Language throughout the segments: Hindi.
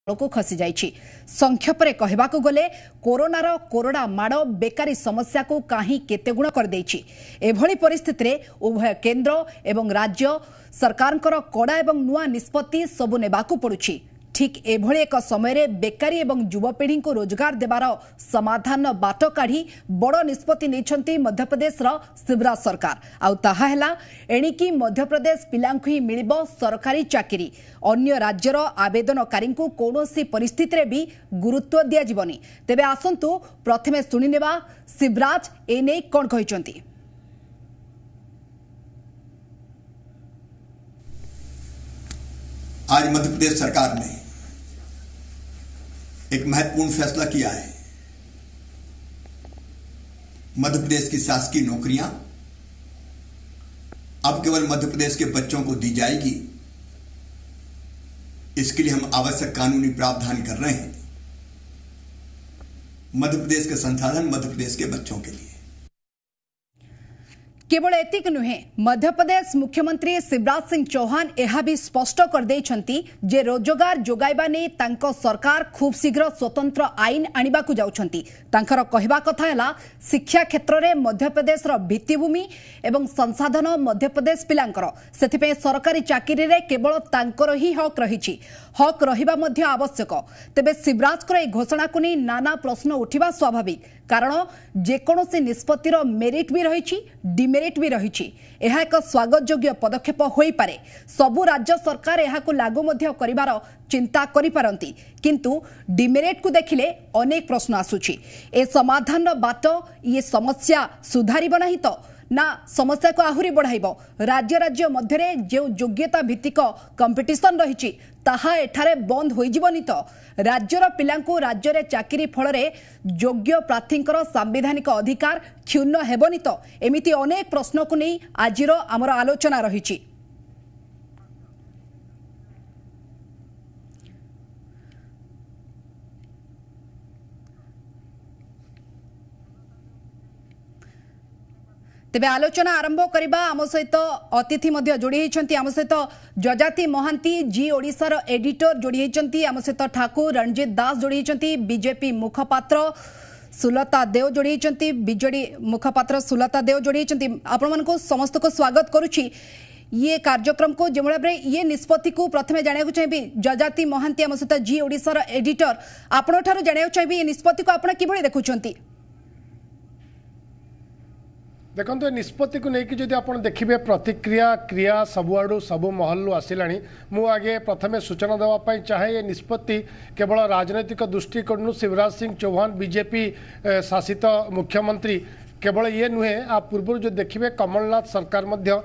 को खसी जाइछि। संक्षेपरे कहबाकू गले कोरोनार कोरोना माड़ बेकारी समस्या को कहीं केते गुण कर देछि। एभली परिस्थिति रे उभय केंद्र एवं राज्य सरकारंकर कड़ा एवं नुआ निष्पत्ति सबु नेबाकू पड़ुछि। ठीक एभली एक समय रे बेकारी एवं युवपीढ़ी को रोजगार देवार समाधान बाट काढ़ी बड़ निष्पत्ति नेछंती मध्यप्रदेश रो शिवराज सरकार। आउ ताहा हेला एणिकी मध्यप्रदेश पिलांकु ही मिलिबो सरकारी चाकरी। अन्य राज्यर आवेदनकारी को कौनसी परिस्थिति रे भी गुरुत्व दिया जीवनी। तेबे आसंतु प्रथमे सुनि नेबा शिवराज एने कोन कहिसंती। आज मध्य प्रदेश सरकार ने एक महत्वपूर्ण फैसला किया है। मध्य प्रदेश की शासकीय नौकरियां अब केवल मध्य प्रदेश के बच्चों को दी जाएगी। इसके लिए हम आवश्यक कानूनी प्रावधान कर रहे हैं। मध्य प्रदेश के संसाधन मध्य प्रदेश के बच्चों के लिए। केवल एतिक नुहे, मध्यप्रदेश मुख्यमंत्री शिवराज सिंह चौहान यह भी स्पष्ट कर देइछंती जे रोजगार जोगाइबा ने तांको सरकार खूब शीघ्र स्वतंत्र आईन आनिबा को जाउछंती। तांकर कहबा कथा हैला शिक्षा क्षेत्र रे मध्यप्रदेश रो भित्तिभूमि एवं संसाधन मध्यप्रदेश पिलांकर, सेथिपे सरकारी चाकरी रे केवल तांकर ही हक रहिछि। हक रहिबा मध्य आवश्यक। तेबे शिवराज को घोषणा को नहीं नाना प्रश्न उठिबा स्वाभाविक, कारण जेकोसी निष्पत्तिर मेरिट भी रही डिमेरिट भी रही। यह एक स्वागत योग्य पदक्षेप होई पारे। सबु राज्य सरकार यह लागू मध्य करिवार चिंता करि पारंती, किंतु डिमेरिट को देखिले अनेक प्रश्न आसुछि। ए समाधान बाट ये समस्या सुधारिब नाही तो ना समस्या को आहुरी बढ़ाइब। राज्य राज्य मध्य जो योग्यता भित्तिक कंपिटिशन रही ताहा एठारे बंद हो जीवनी तो राज्यर पिलांकु राज्य रे चाकरी फल रे योग्य प्रार्थींकर संवैधानिक अधिकार क्षुण्ण हेबनी तो एमिति अनेक प्रश्न को नहीं आजिर आमर आलोचना रही। तेबे आलोचना आरंभ करबा। आम सहित अतिथि मध्य जोड़ी होती। आम सहित जजाति महांती जी ओडिशार एडिटर जोड़ी होती। आम सहित ठाकुर रणजित दास जोड़ी होती। बीजेपी मुखपात्र सुलता देव जोड़ी होती। बीजेडी मुखपात्र सुलता देव जोड़ी होती। आपण मानक समस्त को स्वागत करुछि ये कार्यक्रम को। जो भाव ये निष्पत्ति को प्रथमे जाना चाहिए जजाति महांती आम सहित जी ओडिशार एडिटर आपण ठारू जाना चाहिए ये निष्पत्ति को आपण किभଳି देखुछंती। देखो निष्पत्ति को लेकिन जदि आप देखिए प्रतिक्रिया क्रिया सबुआड़ू सबु महलू आसला। मु आगे प्रथमे सूचना देवाई चाहे ये निष्पत्ति केवल राजनैतिक दृष्टिकोण शिवराज सिंह चौहान बीजेपी शासित मुख्यमंत्री केवल ये नुहे। आ पूर्व जो देखिए कमलनाथ सरकार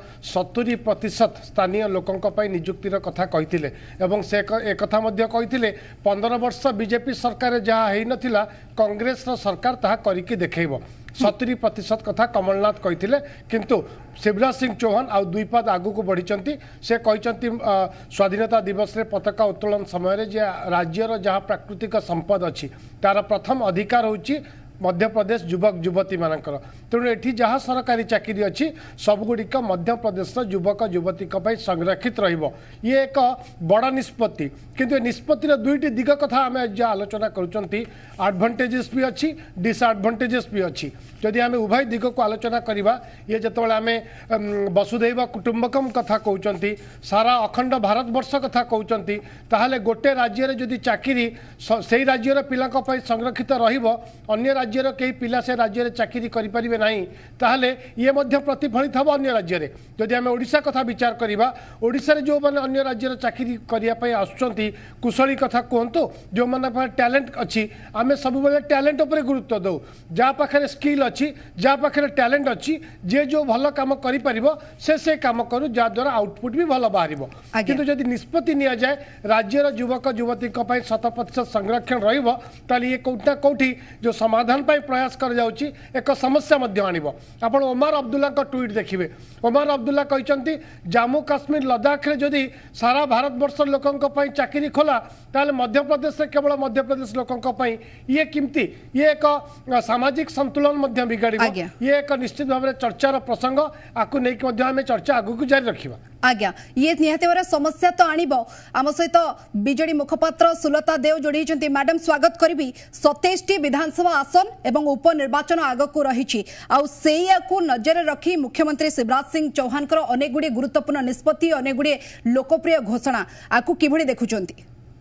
70% स्थानीय लोकों निजुक्तिर कथा कही से एक कथा 15 वर्ष बीजेपी सरकार जहाँ हो नाला कांग्रेस सरकार ताहा करिकी देखैब। 70% कथा कमलनाथ कही, किंतु शिवराज सिंह चौहान आउ दुई पाद आगु को बढ़ी से कहते स्वाधीनता दिवस रे पताका उत्तोलन समय जे राज्यर जहाँ प्राकृतिक संपद अच्छी तार प्रथम अधिकार होची मध्य प्रदेश युवक युवती मानकर। तेणु एठी जहाँ सरकारी चाकरी अच्छी सबगुड़िक मध्य प्रदेश युवक युवती संरक्षित रहिबो। ये एक बड़ निष्पत्ति, किंतु निष्पत्तिर दुईटी दिग कथा आम आज आलोचना करुचंती। एडभांटेजेस भी अच्छी डिसएडभांटेजेस भी अच्छी। जदि आम उभय दिग को आलोचना करवा ये जितेबाला आम वसुधैव कुटुंबकम कथा कहते सारा अखंड भारत वर्ष कथा कहते ताहले गोटे राज्य जदि चाकरी से राज्यर पिला संरक्षित रहिबो अन्य राज्यर कई पिला से राज्य चाकरी करें ना ताहले ये मध्य प्रतिफलित हम अन्य राज्य। जदि आम ओडिशा कथा विचार करवा ओडिशा रे जो माने अन्य राज्यर चाकरी करने आसुचंती कुशली कथा कहतु जो माने टैलेंट अच्छी आम सब टैलेंट उपर गुरुत्व दो। जहाँ पाखे स्किल अच्छी जहाँ पाखे टैलेंट अच्छी जे जो भल काम कर से काम करू जहाद्वारा आउटपुट भी भल बाहर। किंतु जदि निष्पत्ति नि जाए राज्यर युवक युवती 100% संरक्षण रही ये कौटा कौटी जो समाधान प्रयास कर जाउची एक समस्या मध्य आनिबो। आपण ओमर अब्दुल्ला का ट्वीट देखिए। ओमर अब्दुल्ला कहते जम्मू काश्मीर लद्दाख रे जदि सारा भारत वर्ष लोकों चाकरी खोला ताले मध्य प्रदेश केवल मध्य प्रदेश लोकों ये किमती ये एक सामाजिक संतुलन बिगाड़। ये एक निश्चित भाव में चर्चार प्रसंग आकु नहीं चर्चा आगू जारी रखा। आज्ञा ये निहाती भाव समस्या तो आणिब आम सहित बीजेडी मुखपात्र सुलता देव जोड़ी मैडम स्वागत करी 27 विधानसभा आसन एवं उपनिर्वाचन आगक रही को नजर रखी मुख्यमंत्री शिवराज सिंह चौहान अनेक गुड़े गुरुत्वपूर्ण निष्पत्ति अनेक गुड़े लोकप्रिय घोषणा आपको किभली देखुंट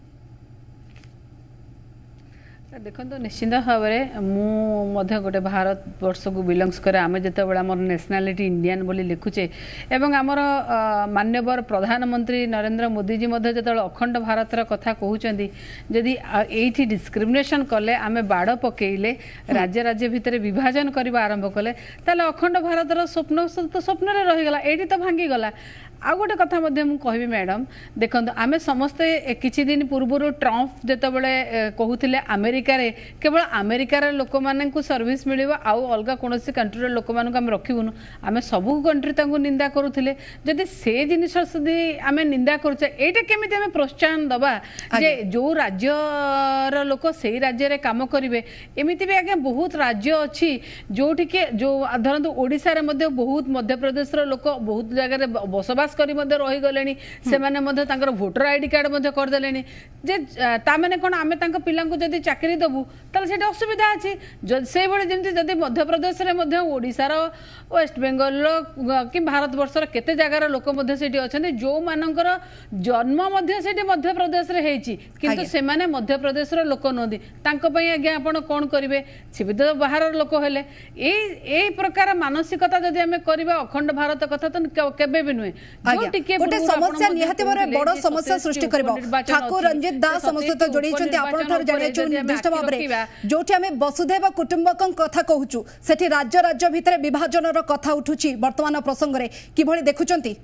देखो निश्चित भाव में गोटे भारत वर्ष को बिलंग्स करे आम जो नेशनालिटी इंडियन बोली लिखुचे एवं आमर मान्यवर प्रधानमंत्री नरेंद्र मोदी जी जो अखंड भारतर कथा कहते जदि ये डिस्क्रिमिनेशन कले आम बाड़ पकईले राज्य राज्य भितर विभाजन करने आरंभ कले अखंड भारतर स्वप्न तो स्वप्न रहीगला ये तो भांगीगला आउ गोटे कथा कहि मैडम देखो आम समस्ते किछि दिन पूर्व ट्रम्प जितेबाला कहते अमेरिका रे केवल अमेरिकार लोक मानू सर्विस मिल अलग कौन कंट्री लोक आम रखुन आम सबू कंट्री निंदा करुले जदि से जिनिस आम निंदा करुचे केमी आम प्रोत्साहन दबा जे जो राज्यर लोक से राज्य रे काम करेंगे एमती भी आगे बहुत राज्य अच्छी जो जो धरतु ओडिशा रे बहुत मध्यप्रदेश लोक बहुत जगह बसवास करी रहीगले से भोटर आईडी कार्ड करदे जे ताने कौन आम पिला जदि चाकरी देवु ताले असुविधा अच्छी से जमी मध्यप्रदेश ओडिशार वेस्ट बेंगल कि भारत वर्षर केते जगार लोक अच्छा जो मानकर जन्म मध्यप्रदेश किंतु से मध्यप्रदेश लोक नुहति आज्ञा आप कौन करेंगे सी भी तो बाहर लोक हेले यही प्रकार मानसिकता जदि आम करवा अखंड भारत कथा तो केबे भी नुहे गोटे समस्या निहाती बड़ समस्या सृष्टि ठाकुर रंजित दास समस्त जोड़ी निर्दिष्ट भाव में जो आम वसुधैव कुटुंबकं कथा कहूँ से राज्य राज्य भितर विभाजन कथा उठुची वर्तमान प्रसंग में किभली देखुचंती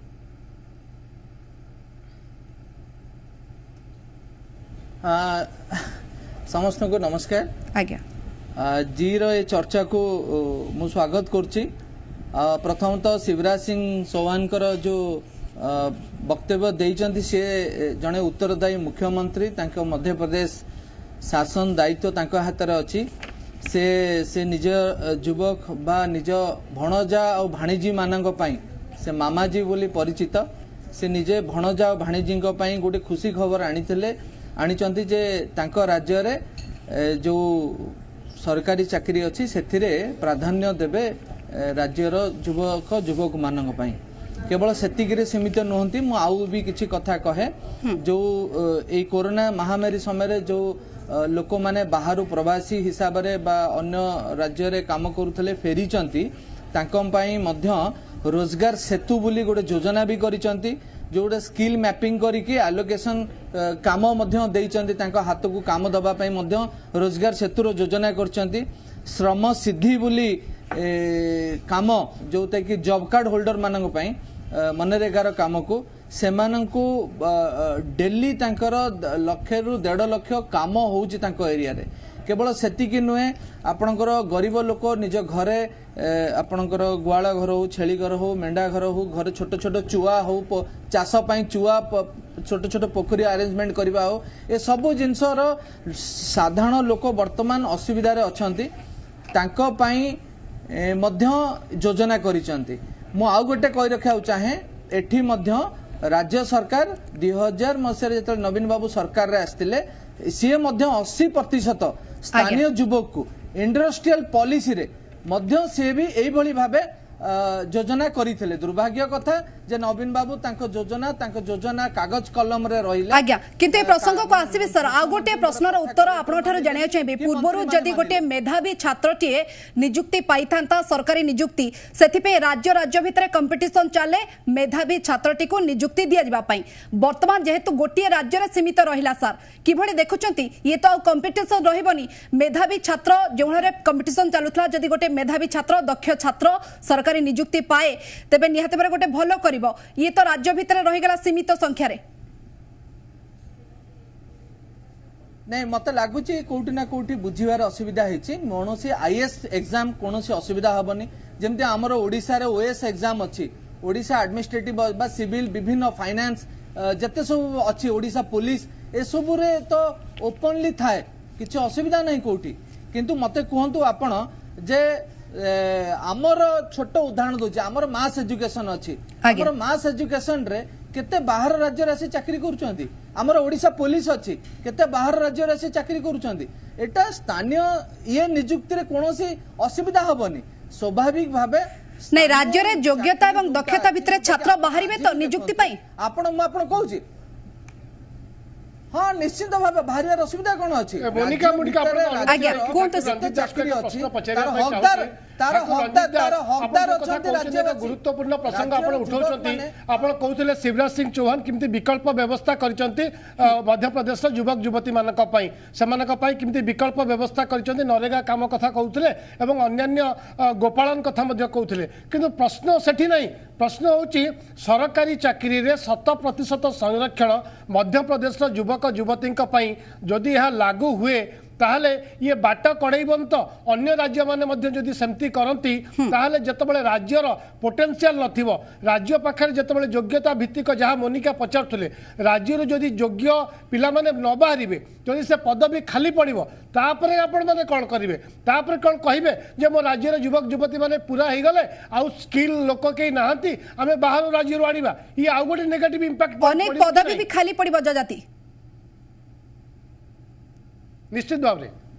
समस्त को नमस्कार आज्ञा जी रे चर्चा को मु स्वागत करछि प्रथमतः शिवराज सिंह चौहान जो वक्तव्य देइचंती से जड़े उत्तरदायी मुख्यमंत्री मध्य प्रदेश शासन दायित्व हाथ में अच्छी से निज युवक बा निज भणजा और भाणीजी मानक से मामाजी बोली परिचित से निजे भणजा और भाणीजी गोटे खुशी खबर आनी जे तांको राज्य रे जो सरकारी चाकरी अच्छी से प्राधान्य देवे राज्यर युवक युवक मानक केवल सेतिकी सीमित नुहति मु आउ भी किछि कथा कहे जो ए कोरोना महामारी समय जो लोक माने बाहर प्रवासी हिसाब रे बा अन्य राज्य रे काम करुथले फेरीचंती तांकम पई मध्य रोजगार सेतु बोली गोटे योजना भी करिसंती जो गोटे स्किल मैपिंग करिके एलोकेशन काम मध्य देइचंती तांको हाथ को काम दबा पई मध्य रोजगार सेतु रो योजना करचंती श्रम सिद्धि बोली काम जोटा कि जॉब कार्ड होल्डर मानक पई मनरेगार काम को सेमानंकु डेली तांकर लक्ष रु 1.5 लाख काम होउची तांको एरिया रे केवल सेतिकी नुहे आपणकर गरीब लोक निज घरे आपणकर गुआल घर हो छेली घर हो मेंढा घर हो घर छोट छोट चुआ हो चाष पई चुआ छोट छोट पोखरी अरेंजमेंट करबा हो ए सब जिनसर साधारण लोक वर्तमान असुविधा रे अछंती तांको पई मध्य योजना करिसंती मु आउ गोटे कहि रखा चाहे एठी मध्य राज्य सरकार 2000 मसीह जो नवीन बाबू सरकार रे आस्तिले सी मध्य 80% स्थानीय युवक को इंडस्ट्रियल पॉलिसी रे मध्य सी भी एई भली भाबे योजना करिथिले दुर्भाग्य कथा जे नवीन बाबू योजना कागज कलम रे रहिले आज्ञा किंतु ए प्रसंग को आसीबे सर आ गोटे प्रश्नर उत्तर आपन ठारो जानिया चाहिबे पूर्वरु जदि गोटे मेधावी छात्रटीए नियुक्ति पाइथांता सरकारी नियुक्ति सेथि पे राज्य राज्य भितरे कंपटीशन चले मेधावी छात्रटी को नियुक्ति दिया जिबा पई वर्तमान जेहेतु गोटे राज्य रे सीमित रहिला सर किभली देखुचंती ये तो कंपटीशन रहिबनी मेधावी छात्र जेउहरे कंपटीशन चालुथला जदि गोटे मेधावी छात्र दक्ष छात्र सरकारी नियुक्ति पाए तेबे निहाते पर गोटे भलो करिवो ये तो राज्य भितर रहिगला सीमित संख्या रे नहीं मते लागुची कोठी ना कोठी बुझिवार असुविधा हेची मोनोसी आईएएस एग्जाम कोनोसी असुविधा हबनी जेमते हमरो ओडिसा रे ओएस एग्जाम अछि ओडिसा एडमिनिस्ट्रेटिव बा सिविल विभिन्न फाइनेंस जते सब अछि ओडिसा पुलिस ए सब रे तो ओपनली थाए किछ असुविधा नहीं कोठी किंतु मते कहंतु आपण जे आमर छोट उदाहरण दूचे आमर मास एजुकेशन अच्छी आमर मास एजुकेशन रे केते बाहर राज्य राशि चाकरी करूछंती आमर ओडिशा पुलिस अच्छी केते बाहर राज्य राशि चाकरी करूछंती एटा स्थानीय ये नियुक्ति रे कोनोसी असुविधा हबनी स्वाभाविक भाबे नहीं राज्य रे योग्यता एवं दक्षता भितर छात्र बाहरिबे तो नियुक्ति पाई आपण कहूची हाँ निश्चित भाव बाहर असुविधा कौन अच्छी गुरुत्वपूर्ण प्रसंग कहते शिवराज सिंह चौहान किमती विकल्प व्यवस्था मध्यप्रदेश युवक युवती मानी विकल्प व्यवस्था कर नरेगा काम कथा कहते अन्य गोपालन कथा कहते किंतु प्रश्न सेठी नहीं प्रश्न होची सरकारी चाकरी रे 100% संरक्षण मध्यप्रदेश युवक युवती जदि यह लागू हुए ताहले ये बाट कड़ेबन तो अन्य राज्य माने जदि सेमती करती ताहले जतबले राज्यर पोटेंशियल नथिबो राज्य पाखरे जतबले योग्यता भित्तिक जहाँ मोनिका पचारुले राज्य जदि योग्य पिला माने न बाहरिबे जदि से पदवी खाली पड़िबो तापरे आपण माने कोन करिवे तापरे कोन कहिबे जे मो राज्यर युवक युवती माने पूरा हे गले आ स्किल लोक के नाहंती आमे बाहर राज्य रो आनिबा ये आ गोटे नेगेटिव इंपैक्ट अनेक पदवी भी खाली पड़िबो जजाति निश्चित भाव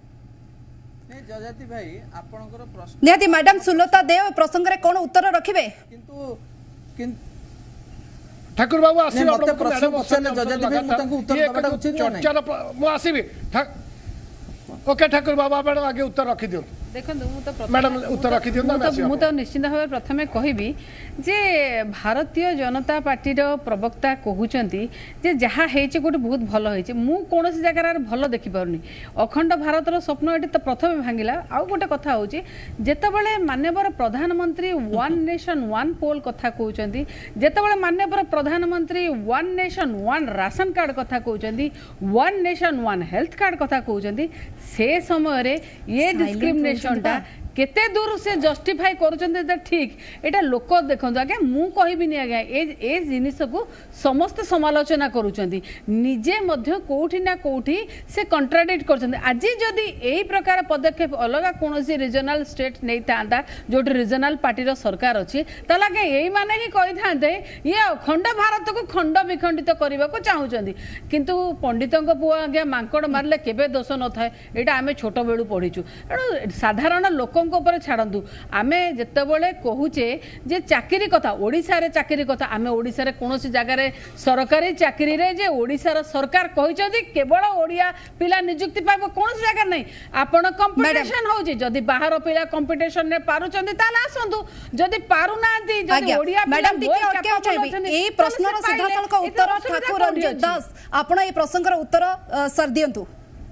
जजाति भाई आपनकर प्रश्न निहाती मैडम सुलता देव प्रसंग रे कोन उत्तर रखिबे किंतु ठाकुर बाबू आसी मते प्रश्न पछले जजाति भाई मु तांको उत्तर देबाटा उचित नै मु आसीबी ओके ठाकुर बाबू आपण आगे उत्तर रखि दियो देखो मैडम उत्तर रखी मु तो निश्चित भाव प्रथमे कहबी जे भारतीय जनता पार्टी प्रवक्ता कहउचंती जे जहा हेछि गोटे बहुत भलो हेछि मु कोनोसी जगह भलो देखि पारुनी अखंड भारतर स्वप्न एटी तो प्रथमे भांगिला आउ गोटे कथा होछि जेतेबेले माननीय प्रधानमंत्री वन नेशन वन पोल कथा कहउचंती जेतेबेले माननीय प्रधानमंत्री one nation one ration card कथा कहउचंती one nation one health card कथा कहउचंती से समय रे ये डिस्क्रिमिनेशन केते दूर से जस्टिफाई करूछन ठीक एटा लोक देखंतु आगे मु कहबिनी आगे ए जिनिस को समस्त समालोचना करूछन निजे मध्य कोठी ना कोठी से कंट्राडिक्ट करछन आज जदि एही प्रकार पदक्षेप अलगा कोनोसी रीजनल स्टेट नै तांता जोटी रीजनल पार्टी रो सरकार अछि तला के एही माने ही कहि थांते ये अखंड भारत को खंड विखंडित करबा को चाहुछन किंतु पंडितंक पुआ आगे मांकड़ मारले केबे दोष न थाए एटा आमे छोट बेडू पढिछु साधारण लोक छाड़ू आमे जितेबले कहूचे जे चाकरी कथा ओडिशा रे चाकरी कथा आमे ओडिशा रे कोनोसी जगह रे सरकारी चाकरी रे जे ओडिशा रो सरकार कहिसथि केवल ओडिया पिला नियुक्ति पाबो कोनोसी जगह नै आपण कंपटीशन होउची जदी बाहर पिला कंपटीशन ने पारुचंदी ताला आसंतु जदी पारु नांती जदी ओडिया मैडम टिके अटके चाहिबी एई प्रश्न रो सिद्धांत उत्तर ठाकुर रंजित दास आपण ए प्रसंग रो उत्तर सर दियंतु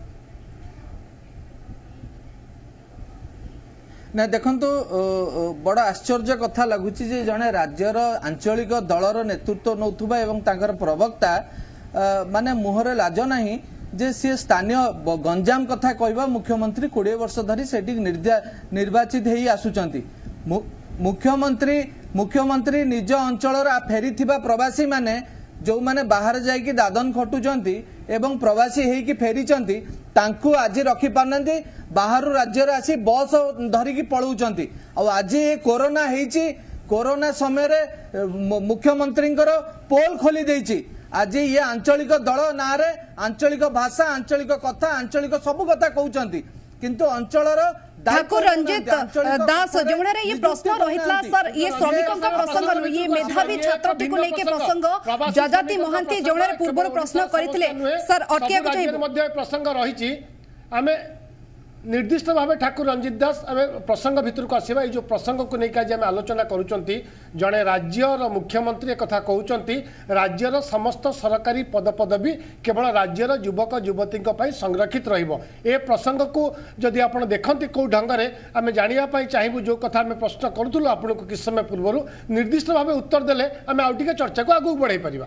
ना देखो बड़ आश्चर्य कथा लगुच जड़े राज्यर आंचलिक दलर नेतृत्व नौथुबा एवं तांकर प्रवक्ता माने मुहरे लाज नहीं जे सी स्थानीय गंजाम कथा कहबा मुख्यमंत्री 20 वर्ष धरी सेठी निर्वाचित हेई आसुचंती मुख्यमंत्री निज अंचल फेरी प्रवासी माने जो माने बाहर जाइकी दादन खटुचंती एवं प्रवासी हेकी फेरीचंती तांकु आज रखी पारनंती बाहर राज्य रे आसी बस धरिकी पळौचंती आ आज ये कोरोना हेची कोरोना समय रे मुख्यमंत्री पोल खोली देइची आज ये आंचलिक दल ना रे आंचलिक भाषा आंचलिक कथा आंचलिक सब कथा कहउचंती किंतु अंचलर ठाकुर रंजित दास जोड़े ये प्रश्न रहितला सर ये श्रमिकों का प्रसंग ये मेधावी छात्रटी को लेके प्रसंग जजाति महांती जोड़े पूर्व प्रश्न करथिले सर अटके प्रसंग रही आमे निर्दिष्ट भाव ठाकुर रंजित दास आम प्रसंग भितर को आसवा जो प्रसंग को लेकिन आज आम आलोचना करुँच जड़े राज्यर मुख्यमंत्री कथा कहते राज्यर समस्त सरकारी पदपदवी केवल राज्यर युवक युवती संरक्षित ए प्रसंग को जदि आप देखते कौ ढंग से आम जानापी चाहबू जो कथा आम प्रश्न करूँ आपको किस समय पूर्व निर्दिष्ट भाव उत्तर देले आम आउ टिके चर्चा को आगू बढ़ाई पारिबा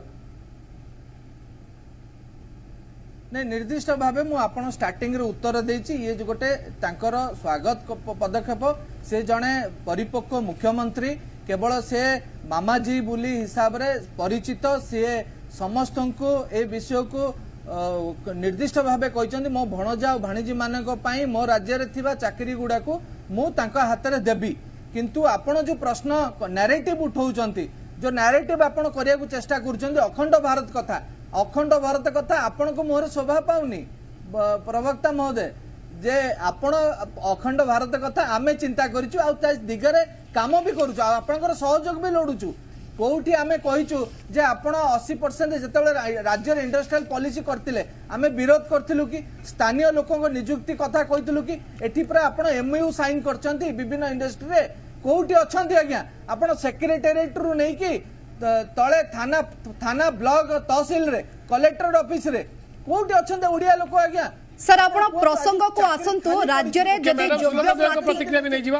नहीं निर्दिष्ट भाव मुझे स्टार्टिंग रे उत्तर देछि ये जो गोटे तांकर स्वागत पदक्षेप से जड़े परिपक्व मुख्यमंत्री केवल से मामाजी बुली हिसाब रे परिचित सी समस्त को ए विषय को निर्दिष्ट भाव कहते मो भणजा और भाणीजी मान मो राज्य में चाकरी गुड़ा को हाथ में देवी किंतु आपण जो प्रश्न नैरेटिव उठाउछंती जो नैरेटिव आपण करिया को चेष्टा करछंती अखंड भारत कथा आपण को मोहर शोभा पाउनी प्रवक्ता महोदय जे आपण अखंड भारत कथा आमे चिंता करिछु आ दिगरे काम भी करूछु आपनकर सहयोग भी लोडुछु कोठी आमे कहिछु जे आपण 80% जेतेबेले राज्य इंडस्ट्रियल पॉलिसी करथिले आमे विरोध करथिलु कि स्थानीय लोकन नियुक्ति कथा कहितलु कि एठी पर आपण एमयू साइन करछंती विभिन्न इंडस्ट्री रे कोठी अछंती आज्ञा आपण सेक्रेटेरिएट रु नै कि तळे थाना ब्लॉक तहसील रे कलेक्टर ऑफिस रे कोठी अछंती ओडिया लोक आज्ञा सर आपण प्रसंग को आसंतु राज्य रे जदि योग्य प्रतिक्रिया भी नै जीवा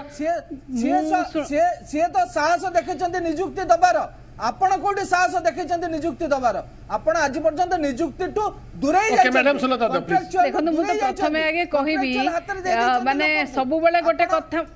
से तो साहस देखैछंती नियुक्ति दबार आपण कोठी साहस देखैछंती नियुक्ति दबार आपण आज पर्यंत नियुक्ति टू दूरे ओके मैडम सुनता दो प्लीज देखो मु तो प्रथमे आगे कहिबी माने सब बेले गोटे कथा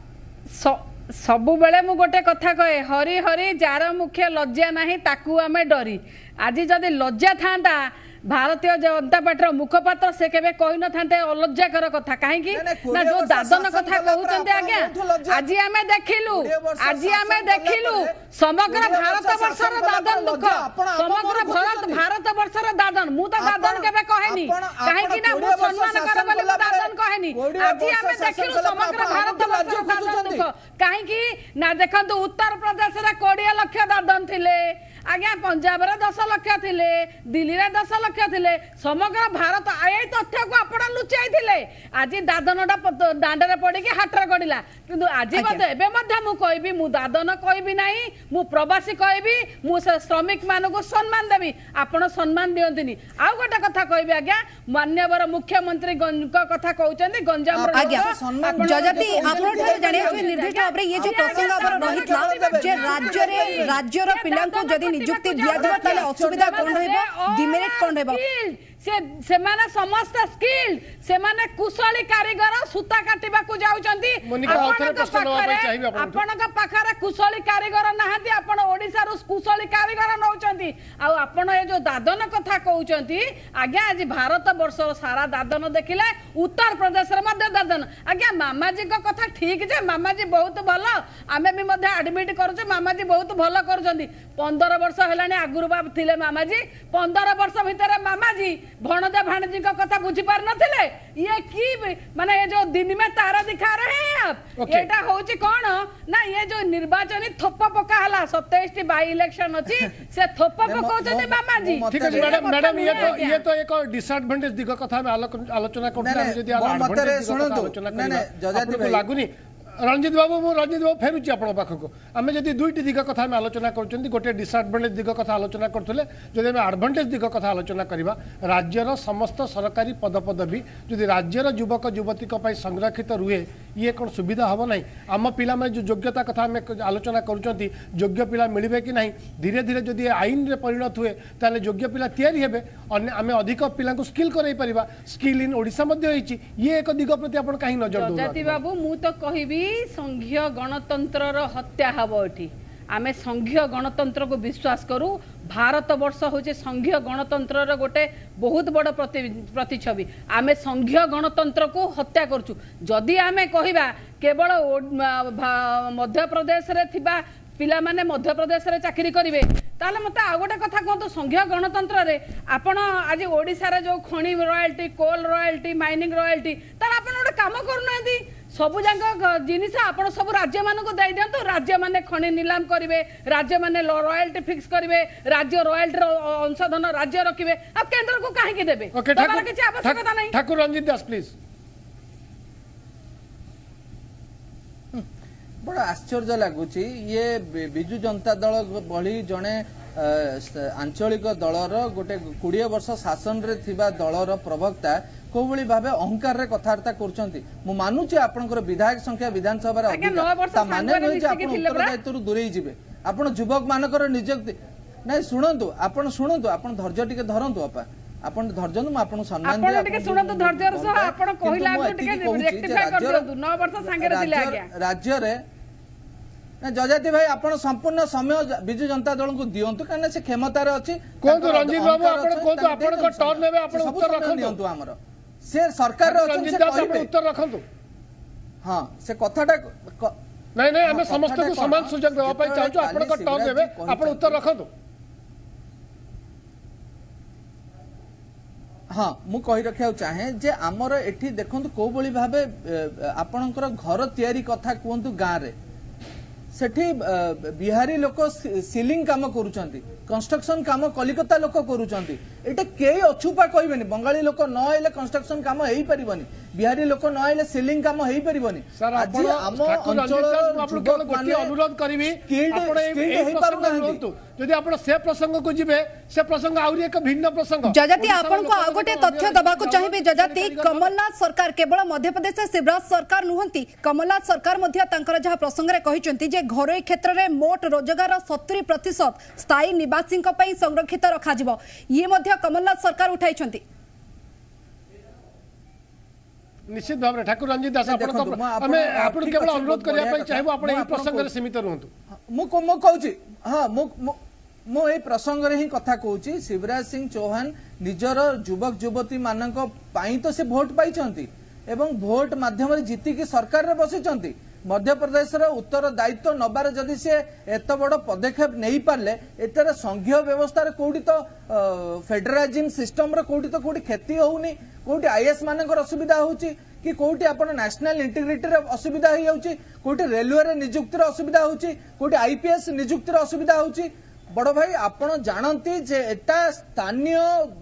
सब बेले मु गोटे कथा कहे हरि हरि जार मुख्य लज्जा नाही ताकू आमे डरी आज जदि लज्जा थांता भारतीय जनता पार्टी मुखपात्र से केबे कहि न थांते अलज्जाकर कथा काहेकि ना जो दादन कथा कहउचंते आज्ञा आज आमे देखिलु समग्र भारत वर्षर दादन दुख समग्र भारत वर्षर दादन मु तो दादन केबे कहेनी काहेकि ना मु सम्मान कर बोले दादन कहेनी आज आमे देखिलु समग्र भारत वर्षर दादन दुख काहेकि ना देखंतु उत्तर प्रदेश रे 20 लाख दादन थिले आज्ञा पंजाब रे 10 लाख थिले दिल्ली रे 10 लाख थिले समग्र भारत ए तथ्य को आपण लुचाई थिले आज दादनडा दांडरे पड़ी के हाटर गडिला किंतु आज मते एबे मध्य मु कहबी मु दादन कहबी नाही मु प्रवासी कहबी मु श्रमिक मान को सम्मान देबी आपण सम्मान दियंतिनी आ गोटे कथा कहबी आज्ञा माननीय मुख्यमंत्री कथा कहउचंदी गंजाम आज्ञा जजती आपण ठारे जाने निर्दिष्ट भाबरे ये जो प्रसंग आबर रहितला जे राज्य रो पिलां को जदी नियुक्ति दिया जाबा ताले असुविधा कोन रहबो डिमेरिट कोन रहबो से माने समस्त स्किल्ड से माने कुशली कारीगर सूता काटिबा को जाउचंती आपन का पाखरे कुशली कारीगर नाहंती आपन ओडिसा रो कुशली कारीगर नउचंती आ आपन ए जो दादन कथा कहउचंती आज्ञा आज भारत वर्ष सारा दादन देखिले उत्तर प्रदेश रे मध्य दादन आज्ञा मामाजी को कथा ठीक जे मामाजी बहुत भलो आमे भी मध्य एडमिट करूछ मामाजी बहुत भलो करूचंती 15 वर्ष हेलानी आगुरु बाप थिले मामाजी 15 वर्ष भीतर मामाजी भणदा भाणजी का कथा बुझी पार नथिले ये की माने ये जो दिन में तारा दिखा रहे हैं आप एटा होची कोन ना ये जो निर्वाचन थप्पा पका हला 27 टी बाई इलेक्शन अछि से थप्पा पकाउछते मामाजी ठीक है मैडम ये तो एक डिसएडवांटेज दिग कथा में आलोचना करथला जदी आलोचना करना लागुनी रंजित बाबू फेरुची आपण पाखक आमे जदी दुईटी दिग कथा में आलोचना करछंती गोटे डिसएडवांटेज दिग कथा आलोचना करथले जदी आमे एडवांटेज दिग कथा आलोचना करबा राज्यर समस्त सरकारी पदपदवी जदी राज्यर युवक युवती को पई संरक्षित रुहे ये कोन सुविधा हबो नै आम पिला में जो योग्यता कथा में आलोचना करछंती योग्य पिला मिलिबे कि नहीं धीरे धीरे जदी आईन रे परिणत हुए ताले योग्य पिला तयारी हेबे आमे अधिक पिला को स्किल करई परिबा स्किल इन ओडिसा मध्ये होईची ये एक दिग प्रति आपण काहे नजर दो जाति बाबू मु तो कहिबी संघीय गणतंत्र हत्या हब एटी आमे संघीय गणतंत्र को विश्वास करू भारत वर्ष होचे संघीय गणतंत्र गोटे बहुत बड़ प्रतिछवि आमे संघीय गणतंत्र को हत्या करछु जदि आमे कहिबा केवल मध्य प्रदेश रे थिबा पिला माने मध्य प्रदेश रे चाकरी करिवे ताले मते आ गोटे कथा कहतो संघीय गणतंत्र रे आपण आज ओडिसा रे जो खणी royalty coal royalty mining royalty तार आपण ओटे काम करनांती सबु जंग जिनिस आपण सब राज्य मान को दे दियंतु राज्य माने खणी नीलाम करिवे राज्य माने रॉयल्टी फिक्स करिवे राज्य रॉयल्टी अंशधन राज्य रखिवे अब केंद्र को काहे के देबे तमार किछ आवश्यकता नहीं ठाकुर रंजित दास प्लीज बड़ा आश्चर्य लगुच ये बिजु जनता दल भली जड़े आंचलिक दलर गोटे 20 वर्ष शासन रे थिबा दलर प्रवक्ता कोभली भाबे अहंकार रे कथार्ता करछंती मु मानुची आपनकर विधायक संख्या विधानसभा रे अधिक ता माने नै जे आपन उत्तरदायित्व दूरेई जिवे आपन युवक मानकर नियुक्ति नै सुनंतु आपन धैर्य टिके धरंतु आपा आपण धैर्य मु आपन सम्मान दे आपन टिके सुनंतु धैर्य सह आपन कहिला टिके रेक्टिफाई कर दियंतु 9 वर्ष संगे रे दिले आज्ञा जजाति भाई आपण संपूर्ण समय बिजु जनता दल को दियंतु कारण से क्षमतार अछि कोंतु रंजीत बाबू आपण कोंतु आपण को टर्न नेबे आपण उत्तर रखंतु हमर से सरकार रो अछि से आपण उत्तर रखंतु हां से कथाटा नहीं नहीं हमें समस्त को समान सुजग देवा पई चाहू आपण को टर्न नेबे आपण उत्तर रखंतु हाँ मु कही रखा चाहे जे आमर एठी देखंतु को बळी भाबे आपणकर घर तयारी कथा कहंतु गाँ रे सेठी बिहारी लोक सीलिंग काम करूचंती कंस्ट्रक्शन काम कलिकता लोक करूचंती एटा केई अछुपा कहबेनी बंगाली लोक न आइले कंस्ट्रक्शन काम हेई परिबनी बिहारी लोक न आइले सीलिंग काम हेई परिबनी सर आपण अंचल आपण केवल गोटी अनुरोध करबी आपण एई प्रसंग होतु यदि आपण से प्रसंग को जिबे से प्रसंग आउरी एक भिन्न प्रसंग जजाति आपण को आ गोटे तथ्य दबा को चाहिबे जजाति कमलनाथ सरकार केवल मध्य प्रदेश से शिवराज सरकार नुहंती कमलनाथ सरकार मध्य तांकर जहा प्रसंग रे कहिचंती जे घरोई क्षेत्र रे मोट रोजगार 70% स्थायी निवासी पई संरक्षित रखा जिवो ये मध्य कमलनाथ सरकार उठाइछंती निश्चित भाव रे ठाकुर रंजीत दास आपण हमें आपण केवल अनुरोध करिया पई चाहेबो आपण एई प्रसंग रे सीमित रहंतु मु कहूची हां मु एई प्रसंग रे ही कथा कहूची शिवराज सिंह चौहान निजर युवक युवती मानक पई तो से वोट पाइछंती एवं वोट माध्यम रे जीती की सरकार रे बसिछंती मध्य प्रदेश उत्तर दायित्व नबार जदि से एत बड़ पदक्षेप नहीं पारे एतर संघीय व्यवस्था कोठी तो फेडरालिज्म सिस्टम रो कोठी तो कोठी क्षति होउनी कोठी आईएएस मानकर असुविधा होउची कि कोठी आपण नेशनल इंटीग्रिटी रे असुविधा हो जाउची कोठी रेलवे रे नियुक्ति रे असुविधा होउची कोठी आईपीएस नियुक्ति रे असुविधा होउची बड़ भाई आपण जानती जे एटा स्थानीय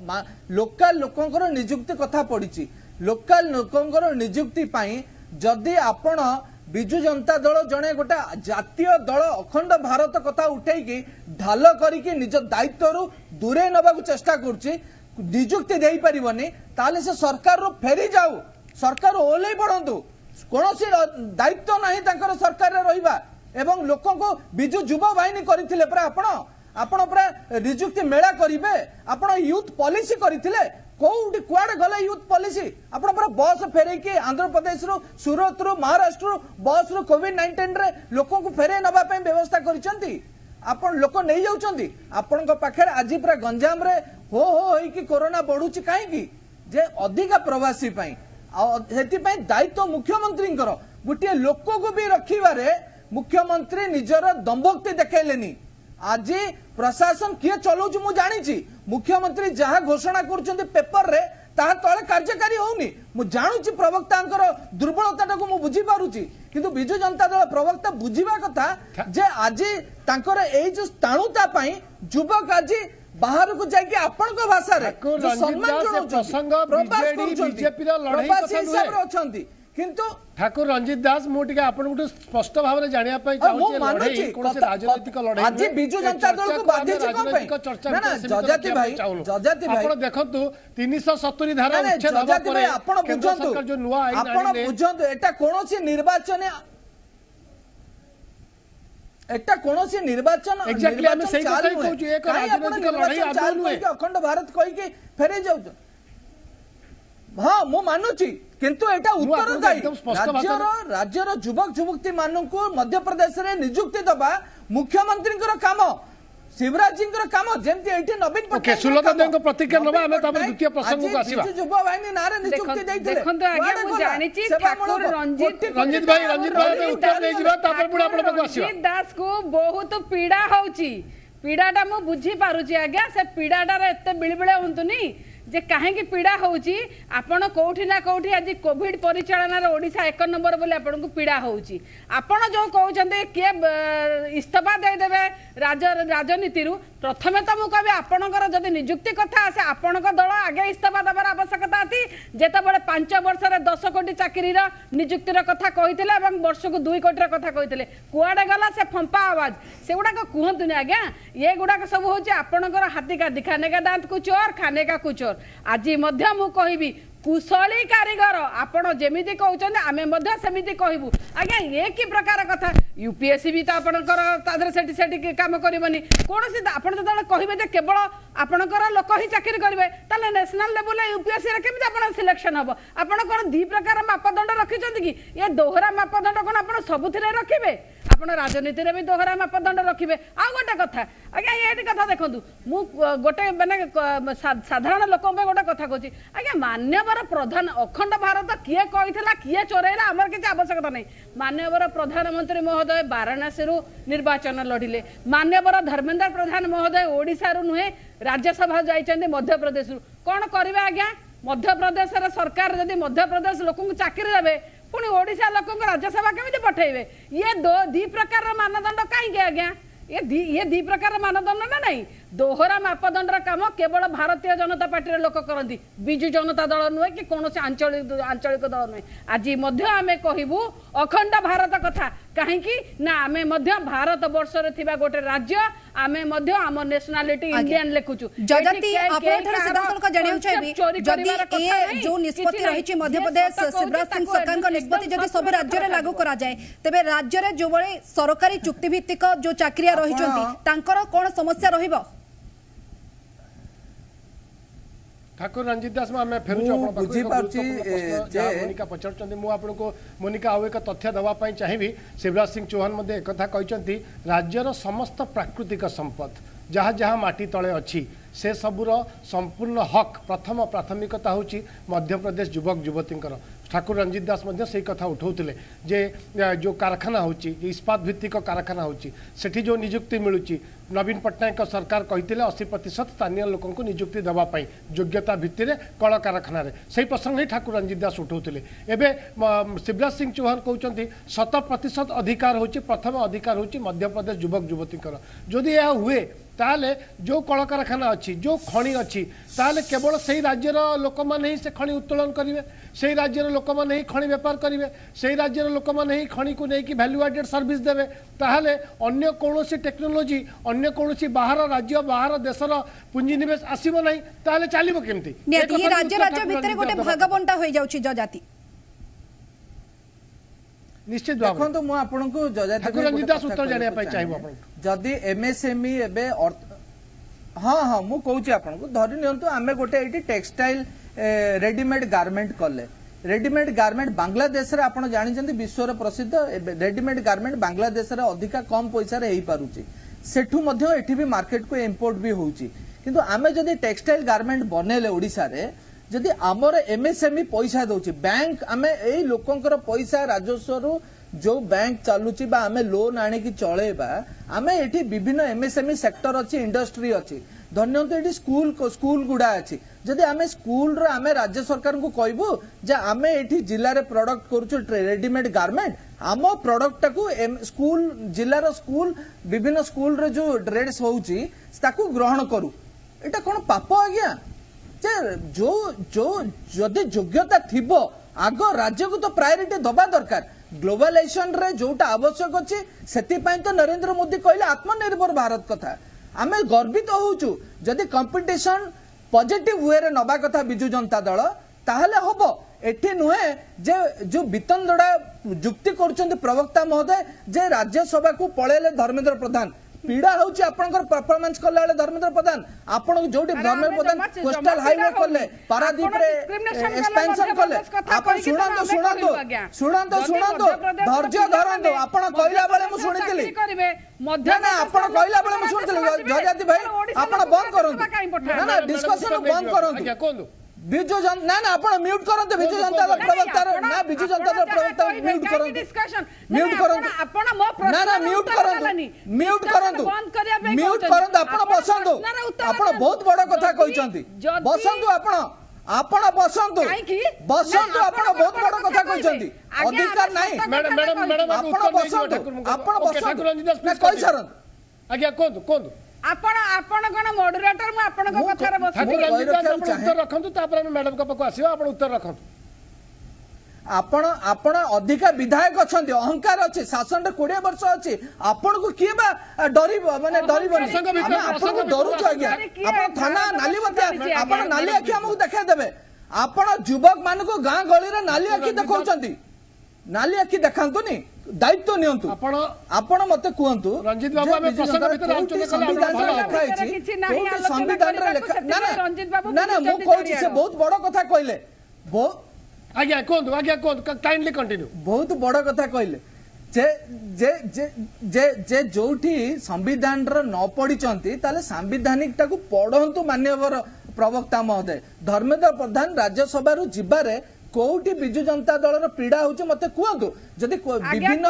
लोकल लोकंकर नियुक्ति कथा पड़िची लोकल लोकंकर नियुक्ति पई जदि आपण बिजु जनता दल जड़े गोटे जातीय दल अखंड भारत कथा उठेकी ढाल करिकी निज दायित्व दूरे नबा चेष्टा करुच्ची नियुक्ति दे पारिबनी ताले से सरकार रो फेरी जाऊ सरकार ओल्हे पड़तु कौन दायित्व नहीं तांकर सरकार रे रहिबा एवं लोकों को बिजु युवा बाहिनी करथिले परा आपण परा नियुक्ति मेला करिवे आपण यूथ पॉलिसी करथिले कोउटी कुआडे गले यूथ पॉलिसी आपण पर बस फेरे के आंध्र प्रदेश रो सूरत रो महाराष्ट्र रो बस रो कोविड-19 रे लोकों को फेरे नबा पे व्यवस्था करिसंती आपण लोक नै जाउचंती आपण को पाखर आजि पूरा गंजाम रे हो होई कि कोरोना बढ़ुची काहे की जे अधिक प्रवासी पई हेति पई दायित्व मुख्यमंत्री गोटे लोक को भी रखिबारे मुख्यमंत्री निजर दम्भक्ति देखैलेनी आज प्रशासन किए चलाउछ मु जानिछि मुख्यमंत्री जहाँ घोषणा कर पेपर रे ताहा तले कार्यकारी होउनी मु जानुछि प्रवक्तांकर दुर्बलता को मु बुझी पारुछि किंतु बिजु जनता दल प्रवक्ता बुझीबा कथा जे आज तांकर एई जो ताणुता पई युवक आज बाहर को जाके आपण को भाषा रे सम्मान जणाउछि बीजेपी रो लड़ाई कथा नुहे किंतु ठाकुर रंजीत दास मोटिका आपण गुटे स्पष्ट भाव रे जानिया पई चाहू जे लड़ाई कोन से राजनीतिक लड़ाई आज बिजु जनता दल को बाध्य छी कोन पई ना जजाति भाई आपण देखंतु 370 धारा उच्छेद हबा परे आपण बुझंतु जो नुवा आइन आपण बुझंतु एटा कोनोसी निर्वाचन एटा कोनोसी निर्वाचन एक्जेक्टली हम सही कथै कहू जे एक राजनीतिक लड़ाई आबो नुहे अखंड भारत कहि के फेरे जाउ हाँ मु मानुची किंतु एटा उत्तरदायी राज्यर युवक युवती मानक मध्य प्रदेश रे नियुक्ति दबा मुख्यमंत्री काम शिवराज जी काम जेमती एठी नवीन पटनायक सुलता देव को प्रतिक्रिया नबा हमें तब द्वितीय प्रसंग को आसीबा युवा वाहिनी नारे नियुक्ति दैथिले देखंतो आगे मु जानिची ठाकुर रंजीत भाई उत्तर दे जिबा तापर पुडा आपण पको आसीबा रंजीत दास को बहुत पीड़ा होउची पीड़ाटा मु बुझी पारुची आज्ञा से पीड़ाटा रे एते बिळबिळे होंतुनी जे काहे की पीड़ा होउची आपण कोठी ना कोठी आज कोविड परिचालन रे ओडिसा 1 नंबर बोले आपण को पीड़ा होउची आपण जो कहउचंदे के इस्तीफा दे देबे राजनीति रु प्रथमे त मु कहबे आपणकर जदि नियुक्ति कथा आसे आपण को दल आगे इस्तीफा देबार आवश्यकता थी जेते बळे 5 वर्ष रे 10 कोटी चाकरी रा नियुक्ति रा कथा कहितले एवं वर्ष को 2 कोटी रा कथा कहितले कुआडे गला से फंपा आवाज से गुडा को कहंतुनी आज्ञा ये गुडा को सब होची आपणकर हाथी का दिखाने का दांत कुछ और खाने का कुछ और आज मध्य मु कहबी कुशली कारीगर आपण जेमिति कहउछन आमे मध्य समिति कहबू आज्ञा ये की प्रकार कथा यूपीएससी भी तो आपणकर तादर सेठी सेठी काम करबनी कोनोसी आपण जतले कहिबे जे केवल आपणकर लोक ही चाकरी करबे ताले नेशनल लेवल यूपीएससी रे केमिति आपण सिलेक्शन हबो आपण कोन दी प्रकार मापदंड रखिछन कि ये दोहरा मापदंड कोन आपण सबुथिरे रखिबे आपण राजनीति रे भी दोहरा मापदंड रखिबे आ गोटे कथा आज्ञा ये कथा देखंतु मु गोटे माने साधारण लोक पे गोटे कथा कहूची आज्ञा मान्यवर प्रधान अखंड भारत किए कहितला किए चोरेला हमर किछ आवश्यकता नै मान्यवर प्रधानमंत्री महोदय वाराणसी रु निर्वाचन लढिले मान्यवर धर्मेंद्र प्रधान महोदय ओडिसा रु नुहे राज्यसभा जाइछन्ते मध्य प्रदेश रु कोन करबे आज्ञा मध्य प्रदेश रे सरकार जदि मध्य प्रदेश लोक को चाकरी देबे पुणी ओडिशा लोक को राज्यसभा केमिति पठेबे ये दी प्रकार मानदंड काहे के आज्ञा ये दी प्रकार मानदंड ना नहीं दोहरा मापदंड काम केवल भारतीय जनता पार्टी लोक करती विजु जनता दल नुहे कि कौन आंचलिक दल नुहे आज आमे कहबू अखंड भारत कथा कहीं ना आमे भारत वर्ष रे गोटे राज्य आमे आम नेशनालिटी इंडियन लिखुचु जजती आपन सिद्धांत जानियो चाहिबी जदी ए जो निष्पत्ति रहिछि मध्य प्रदेश शिवराज सिंह सरकार को निष्पत्ति जदी सब राज्य रे लागू करा जाए तबे राज्य रे जो बळे सरकारी चुक्ति भित्तिक जो चाकरिया रहिचंती तांकर कोन समस्या रहिबो ठाकुर रंजित दास में आम फेरुचु मोनिका पचार मु आपको मोनिका आउ एक तथ्य देवाई चाहिए शिवराज सिंह चौहान एक कहते राज्यर समस्त प्राकृतिक संपद जहाँ जहाँ माटी तले अच्छी से सबूर संपूर्ण हक प्रथम प्राथमिकता हूँ मध्य प्रदेश युवक युवती ठाकुर रंजित दास से कथा उठाउथिले जे जो कारखाना होची इस्पात भित्तिक कारखाना होची सेठी जो नियुक्ति मिलूँ नवीन पट्टनायक सरकार कहते 80% स्थानीय लोकों को नियुक्ति देवाई योग्यता भित्ति कल कारखाना से प्रसंग ही ठाकुर रंजित दास उठाउथिले एबे शिवराज सिंह चौहान कहते 100% अधिकार होची प्रथम अधिकार होची मध्य प्रदेश युवक युवती जदि यह हुए ताले जो कल कारखाना अच्छी जो खଣି अच्छी ताले केवल से राज्यर लोक मैंने ही से खଣି उत्तोलन करेंगे से राज्यर लोक मैंने ही खଣି बेपार करेंगे से राज्यर लोक मैंने ही खଣି को लेकिन वैल्यू एडेड सर्विस देवे ताहले अन्य कौनसी टेक्नोलोजी अन्य कौनसी बाहर राज्य बाहर देशर पुंजीनिवेश आसीबो नहीं ताहले चलिबो केमती ये राज्य राज्य भितर गोटे भाग बंटा होई जाउची जजाति निश्चित भाव देखो मु आपनको जजाति ठाकुर रंजित दास उत्तर जानिया पाई चाहिबो आपन जदी एमएसएमई एबे हाँ हाँ मु कहूची आपनको धरि नियंतु आमे गोटे एटी टेक्सटाइल रेडीमेड गारमेंट कले रेडीमेड गारमेंट बांग्लादेश रे आपण जानिचंती विश्व प्रसिद्ध रेडीमेड गारमेंट बांग्लादेश रे अधिका कम पैसा रे हेई पारुची सेठू मध्य एठी भी मार्केट को इंपोर्ट भी होउची किंतु आमे जदी टेक्सटाइल गारमेंट बनेले ओडिसा रे जदि आमर एमएसएमई पैसा दउची बैंक आमे एई लोकंकर पैसा राजस्व रु जो बैंक चालुची बा आमे लोन आने की चलेबा आमे एठी विभिन्न एमएसएमई सेक्टर अछि इंडस्ट्री अछि धन्यवाद एठी स्कूल गुडा अछि जदि आमे स्कूल रे आमे राज्य सरकार को कहबो जे आमे एठी जिल्ला रे प्रोडक्ट करूछु रेडीमेड गारमेंट आम प्रोडक्ट को स्कूल जिल्ला रो स्कूल विभिन्न स्कूल रे जो ड्रेस होउची ताकू ग्रहण करू एटा कोन पाप आज्ञा जो जो जदि योग्यता थिबो आग राज्य को तो प्रायोरिटी दबा दरकार ग्लोबलाइजेशन रे जोटा आवश्यक अछि सेति पय तो नरेंद्र मोदी कहले आत्मनिर्भर भारत कथा आमे गर्वित होउछु जदि कंपटीशन पॉजिटिव वे रे नबा कथा बिजु जनता दल ताहले हबो एठी नुहे जे जो बितंदड़ा जुक्ति करछन्ते प्रवक्ता महोदय जे राज्यसभा को पळेले धर्मेंद्र प्रधान पीड़ा होची आपनकर परफॉर्मेंस कला धर्मेंद्र प्रधान आपन जोटी धर्मेंद्र प्रधान कोस्टल हाईवे करले पारादीप रे एक्सपेंशन करले आपन सुनंतो धैर्य धरंतो आपन कहला बेले मु सुनितली ना आपन कहला बेले मु सुनितली जजाति भाई आपन बंद करंतु ना डिस्कशन बंद करंतु बिजु जन ना ना आपण म्यूट करंतु बिजु जनता दल प्रवक्ता ना बिजु जनता दल प्रवक्ता म्यूट करंतु आपण मो प्रश्न ना ना म्यूट करंतु आपण बसंतु आपण बहुत बड़ कथा कहिसंती बसंतु आपण बसंतु आपण बहुत बड़ कथा कहिसंती अधिकार नाही मैडम आपण बसंतु ना कहि सरन आज्ञा कोन आपण कोन मॉडरेटर मु आपण को कथा रे बस उत्तर रखंतु तापर मैडम को पाको आसीबा आपण उत्तर रखंतु आपण अधिका विधायक अछंती अहंकार अछि शासन रे 20 वर्ष अछि आपण को किए बा डरी माने डरीबनी आपण को डरू छ आज्ञा आपण थाना नाली बते आपण नाली आखि हमहु देखा देबे आपण युवक मान को गाँ गली रे नाली आखि देखौछंती नाली आखि देखांतुनी दायित्व नियंतु आपण मते कहंतु रंजित बाबू हमें प्रसंग भीतर आलोचना कला संविधान रे लिखा ना ना मु कहछि से बहुत बड़ कथा कहले आज्ञा कहंतु काइंडली कंटिन्यू बहुत बड़ कथा कहले जे जे जे जे जे जोठी संविधान रे न पढ़िचंती ताले संवैधानिक ताकू पढ़ंतु मान्यवर प्रवक्ता महोदय धर्मेंद्र प्रधान राज्यसभा रु जिबारे कोउटी बिजु जनता दल पीड़ा होची मते कहंतु जदि विभिन्न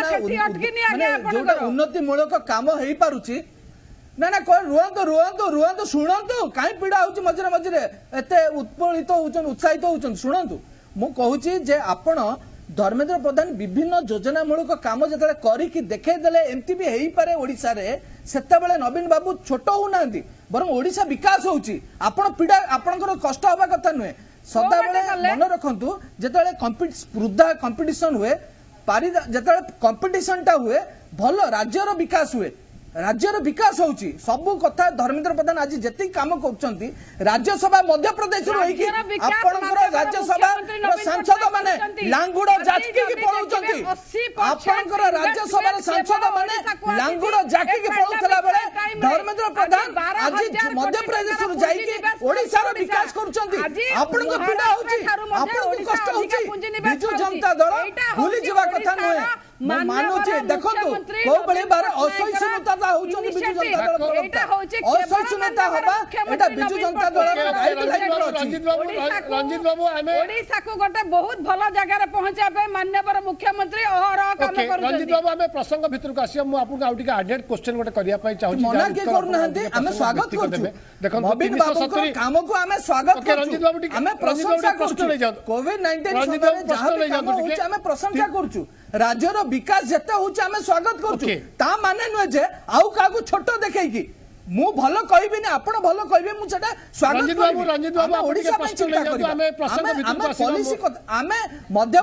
योजना जोटा उन्नति मूलक काम हेई पारुची ना ना रुहंतु रुहंतु रुहंतु शुणंतु काई पीड़ा होची मझरे मझरे एते उत्पलित होचन उत्साहित होचन शुणंतु मु कहूची जे आपण धर्मेंद्र प्रधान विभिन्न योजना मूलक काम जतले करिकि देखे देले एमती भी हेई पारे ओडिसा रे सेते बेले नवीन बाबू छोट हो नांती बरं ओडिसा विकास होची आपण पीड़ा आपनकर कष्ट होबा कथा नुहे सदा बेले मन रखंतु जतले स्पर्धा कंपटीशन हुए पारी जतले कंपटीशन टा हुए भलो राज्यर विकास हुए राज्यर विकास होची सबु कथा धर्मेंद्र प्रधान आज जति काम करछंती राज्यसभा मध्य प्रदेश रो होई आपनकर राज्यसभा सांसद माने लांगुड़ जाटकी की पळौचंती आपनकर राज्यसभा सांसद माने लांगुड़ जाटकी की पळौतला बेले धर्मेंद्र प्रधान आज मध्य प्रदेश रो जाई की ओडिसा रो विकास करछंती आपनको पीड़ा होची आपनको कष्ट होची बिजु जनता दल भूली जीवा कथा नय मानुचे देखंतु को बळे बार असहिष्णुता होउचनी बिजु जनता दल एटा होची असहिष्णुता होबा एटा बिजु जनता दल गाइडलाइन रंजित बाबू हमें ओडिसा को गोटे बहुत भलो जगह रे पहुंचा पे माननीय मुख्यमंत्री अहरह काम करू रंजित बाबू हमें प्रसंग भीतर को आसी मु आपन आउटी का एडेड क्वेश्चन गोटे करिया पई चाहू मना के करू नहंती हमें स्वागत करछु देखंतु नवीन बाबू को काम को हमें स्वागत करछु रंजित बाबू हमें प्रशंसा करछु कोविड-19 समय जहां काम होउछ हमें प्रशंसा करछु राज्यर विकास जते होउछ हमें स्वागत करछु ता माने न जे आउ कागु छोटो देखै की मु भलो कहबी ने आपण भलो कहबे मु सेटा स्वागत करबी रंजित बाबू ओडिसा में चिंता करू हमें प्रसंग भीतर को पॉलिसी हमें मध्य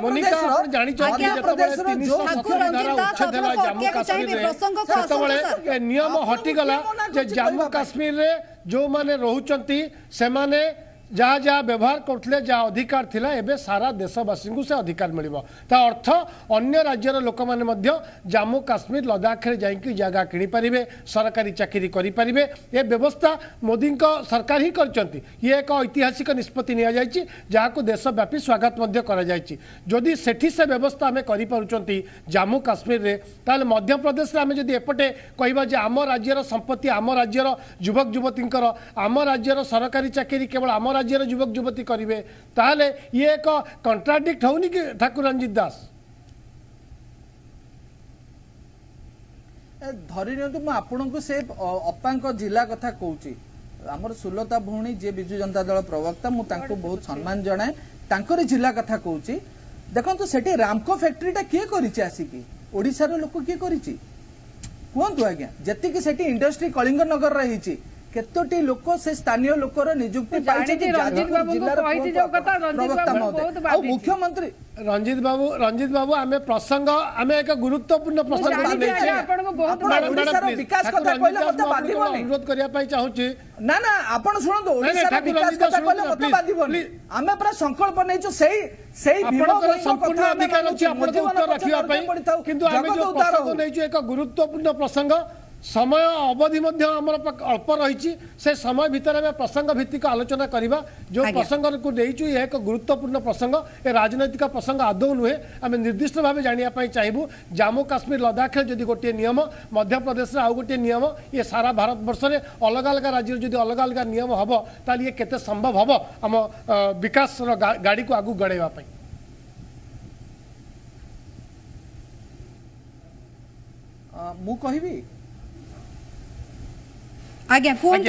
प्रदेश रो जो जम्मू कश्मीर नियम हटी गला जे जम्मू कश्मीर रे जो माने रहउचंती से माने जहाँ जहाँ व्यवहार करते जहाँ अधिकार थिला एबे सारा देशवासी को से अधिकार मिलिबो ता अर्थ अन्य राज्यर लोक माने जम्मू काश्मीर लद्दाख रे जाई जगह किनी पारिबे सरकारी चाकरी करि पारिबे ए व्यवस्था मोदी सरकार ही करचंती ये एक ऐतिहासिक निष्पत्ति निया जायछि जहाँ देशव्यापी स्वागत मध्य करा जायछि जदि सेठी से व्यवस्था आमे करि पारुचंती जम्मू काश्मीर रे ताले मध्य प्रदेश रे आमे जदि एपटे कहबा जे आम राज्यर संपत्ति आम राज्यर युवक युवतींकर आम राज्यर सरकारी चाकरी केवल आम राज्यर युवक युवती करेंगे ताहले ये एक कंट्राडिक्ट होनी कि ठाकुर रंजित दास धरी नियंतु आपण को से अपांक जिला कथा कहूची हमर सुलता भौणी जे बिजु जनता दल प्रवक्ता मु तांको बहुत सम्मान जणाए तांकर जिला कथा कहूची देखंतु सेठी रामको फैक्ट्रीटा किए करिछि आसीकी ओडिसा रो लोक किए करिछि कोंतु आज्ञा जति कि सेठी इंडस्ट्री कलिंग नगर रहिछि केतोटी लोक से स्थानीय लोकर नियुक्ति पाइछि जिल्लार प्रवक्ता महोदय आ मुख्यमंत्री रंजित बाबू आमे प्रसंग आमे एक गुरुत्वपूर्ण प्रसंग लेछे आपन ओडिसा विकास कथा कहले मते बाधिबोनी अनुरोध करिया पई चाहूची ना ना आपन सुनंदो ओडिसा विकास कथा कहले मते बाधिबोनी आमे पूरा संकल्प नैचो सेही आपन संपूर्ण अधिकार अछि आपन उत्तर रखिया पई किंतु आमे जो प्रसंग नैचो एक गुरुत्वपूर्ण प्रसंग समय अवधि अल्प रही से समय भितर में प्रसंग भित्तिक आलोचना करवा जो प्रसंग को देचु यह एक गुरुत्वपूर्ण प्रसंग ए राजनैतिक प्रसंग आदौ नुहे आम निर्दिष्ट भाव जानापी चाहबू जम्मू काश्मीर लद्दाख जदि गोटे नियम मध्य प्रदेश आउ गोटे नियम ये सारा भारत वर्ष में अलग अलग राज्य जदि अलग अलग नियम हम ताल ये केते संभव हम आम विकास गाड़ी को आगू गड़ाइवाई मु कहबी आज्ञा कहंतु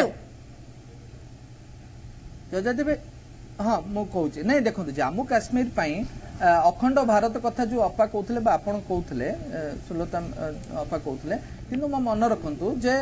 जजदेबे हाँ मु कहूची नहीं देखो जम्मू काश्मीर पई अखंड भारत कथा जो अपा कहउथले बा आपण कहउथले सुलता अपा कहउथले किंतु म मन रखंतु जे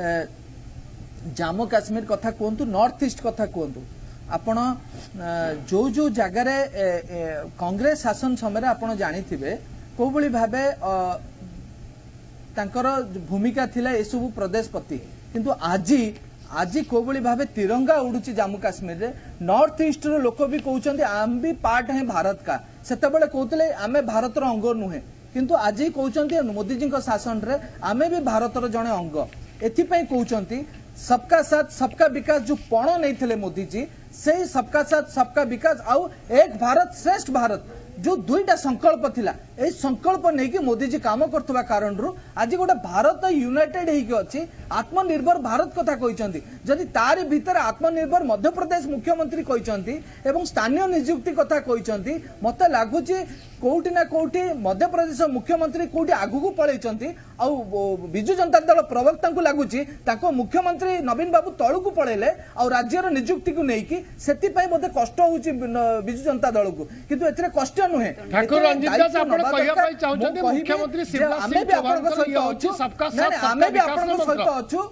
जम्मू काश्मीर कथा कहंतु नॉर्थ ईस्ट कथा कहंतु आपण जो जो जगह रे कांग्रेस शासन समय आपण जानिथिबे को बळी भाबे तांकर भूमिका थिला ए सब प्रदेश प्रति किंतु आजी आज कोबली भाव तिरंगा उड़ुची जम्मू काश्मीर रे नॉर्थ ईस्ट रो लोक भी कहउछन्ती आम भी पार्ट है भारत का सेते बेले कहउतले आमे भारत रो अंग नुहे किंतु आज कहउछन्ती मोदी जी को शासन रे आमे भी भारत रो जणे अंग एथि पई कहउछन्ती सबका साथ सबका विकास जो पण नहीं मोदी जी से सबका साथ सबका विकास आउ एक भारत श्रेष्ठ भारत जो दुईटा संकल्प थिला ए संकल्प नहीं कि मोदी जी काम करथबा कारण रु आज गोटे भारत यूनाइटेड होइके अछि आत्मनिर्भर भारत कथा कहिसंती जदि तारि भीतर आत्मनिर्भर मध्य प्रदेश मुख्यमंत्री कहिसंती एवं स्थानीय नियुक्ति कथा कहिसंती मते लागुची कोउठी ना कोउठी मध्य प्रदेश मुख्यमंत्री कोउठी आगु को पळैचंती आ बिजु जनता दल प्रवक्ता को लागुची ताको मुख्यमंत्री नवीन बाबू तळु को पळैले आ राज्य रो नियुक्ति को नेकी सेति पई मते कष्ट होउची बिजु जनता दल को किंतु एतरे कष्ट नुहे ठाकुर रंजीत दास आपण कहिया पई चाहउछन्ती मुख्यमंत्री शिवराज सिंह चौहान को सहित अछि सबका साथ सबका विकास रो मंत्र अछु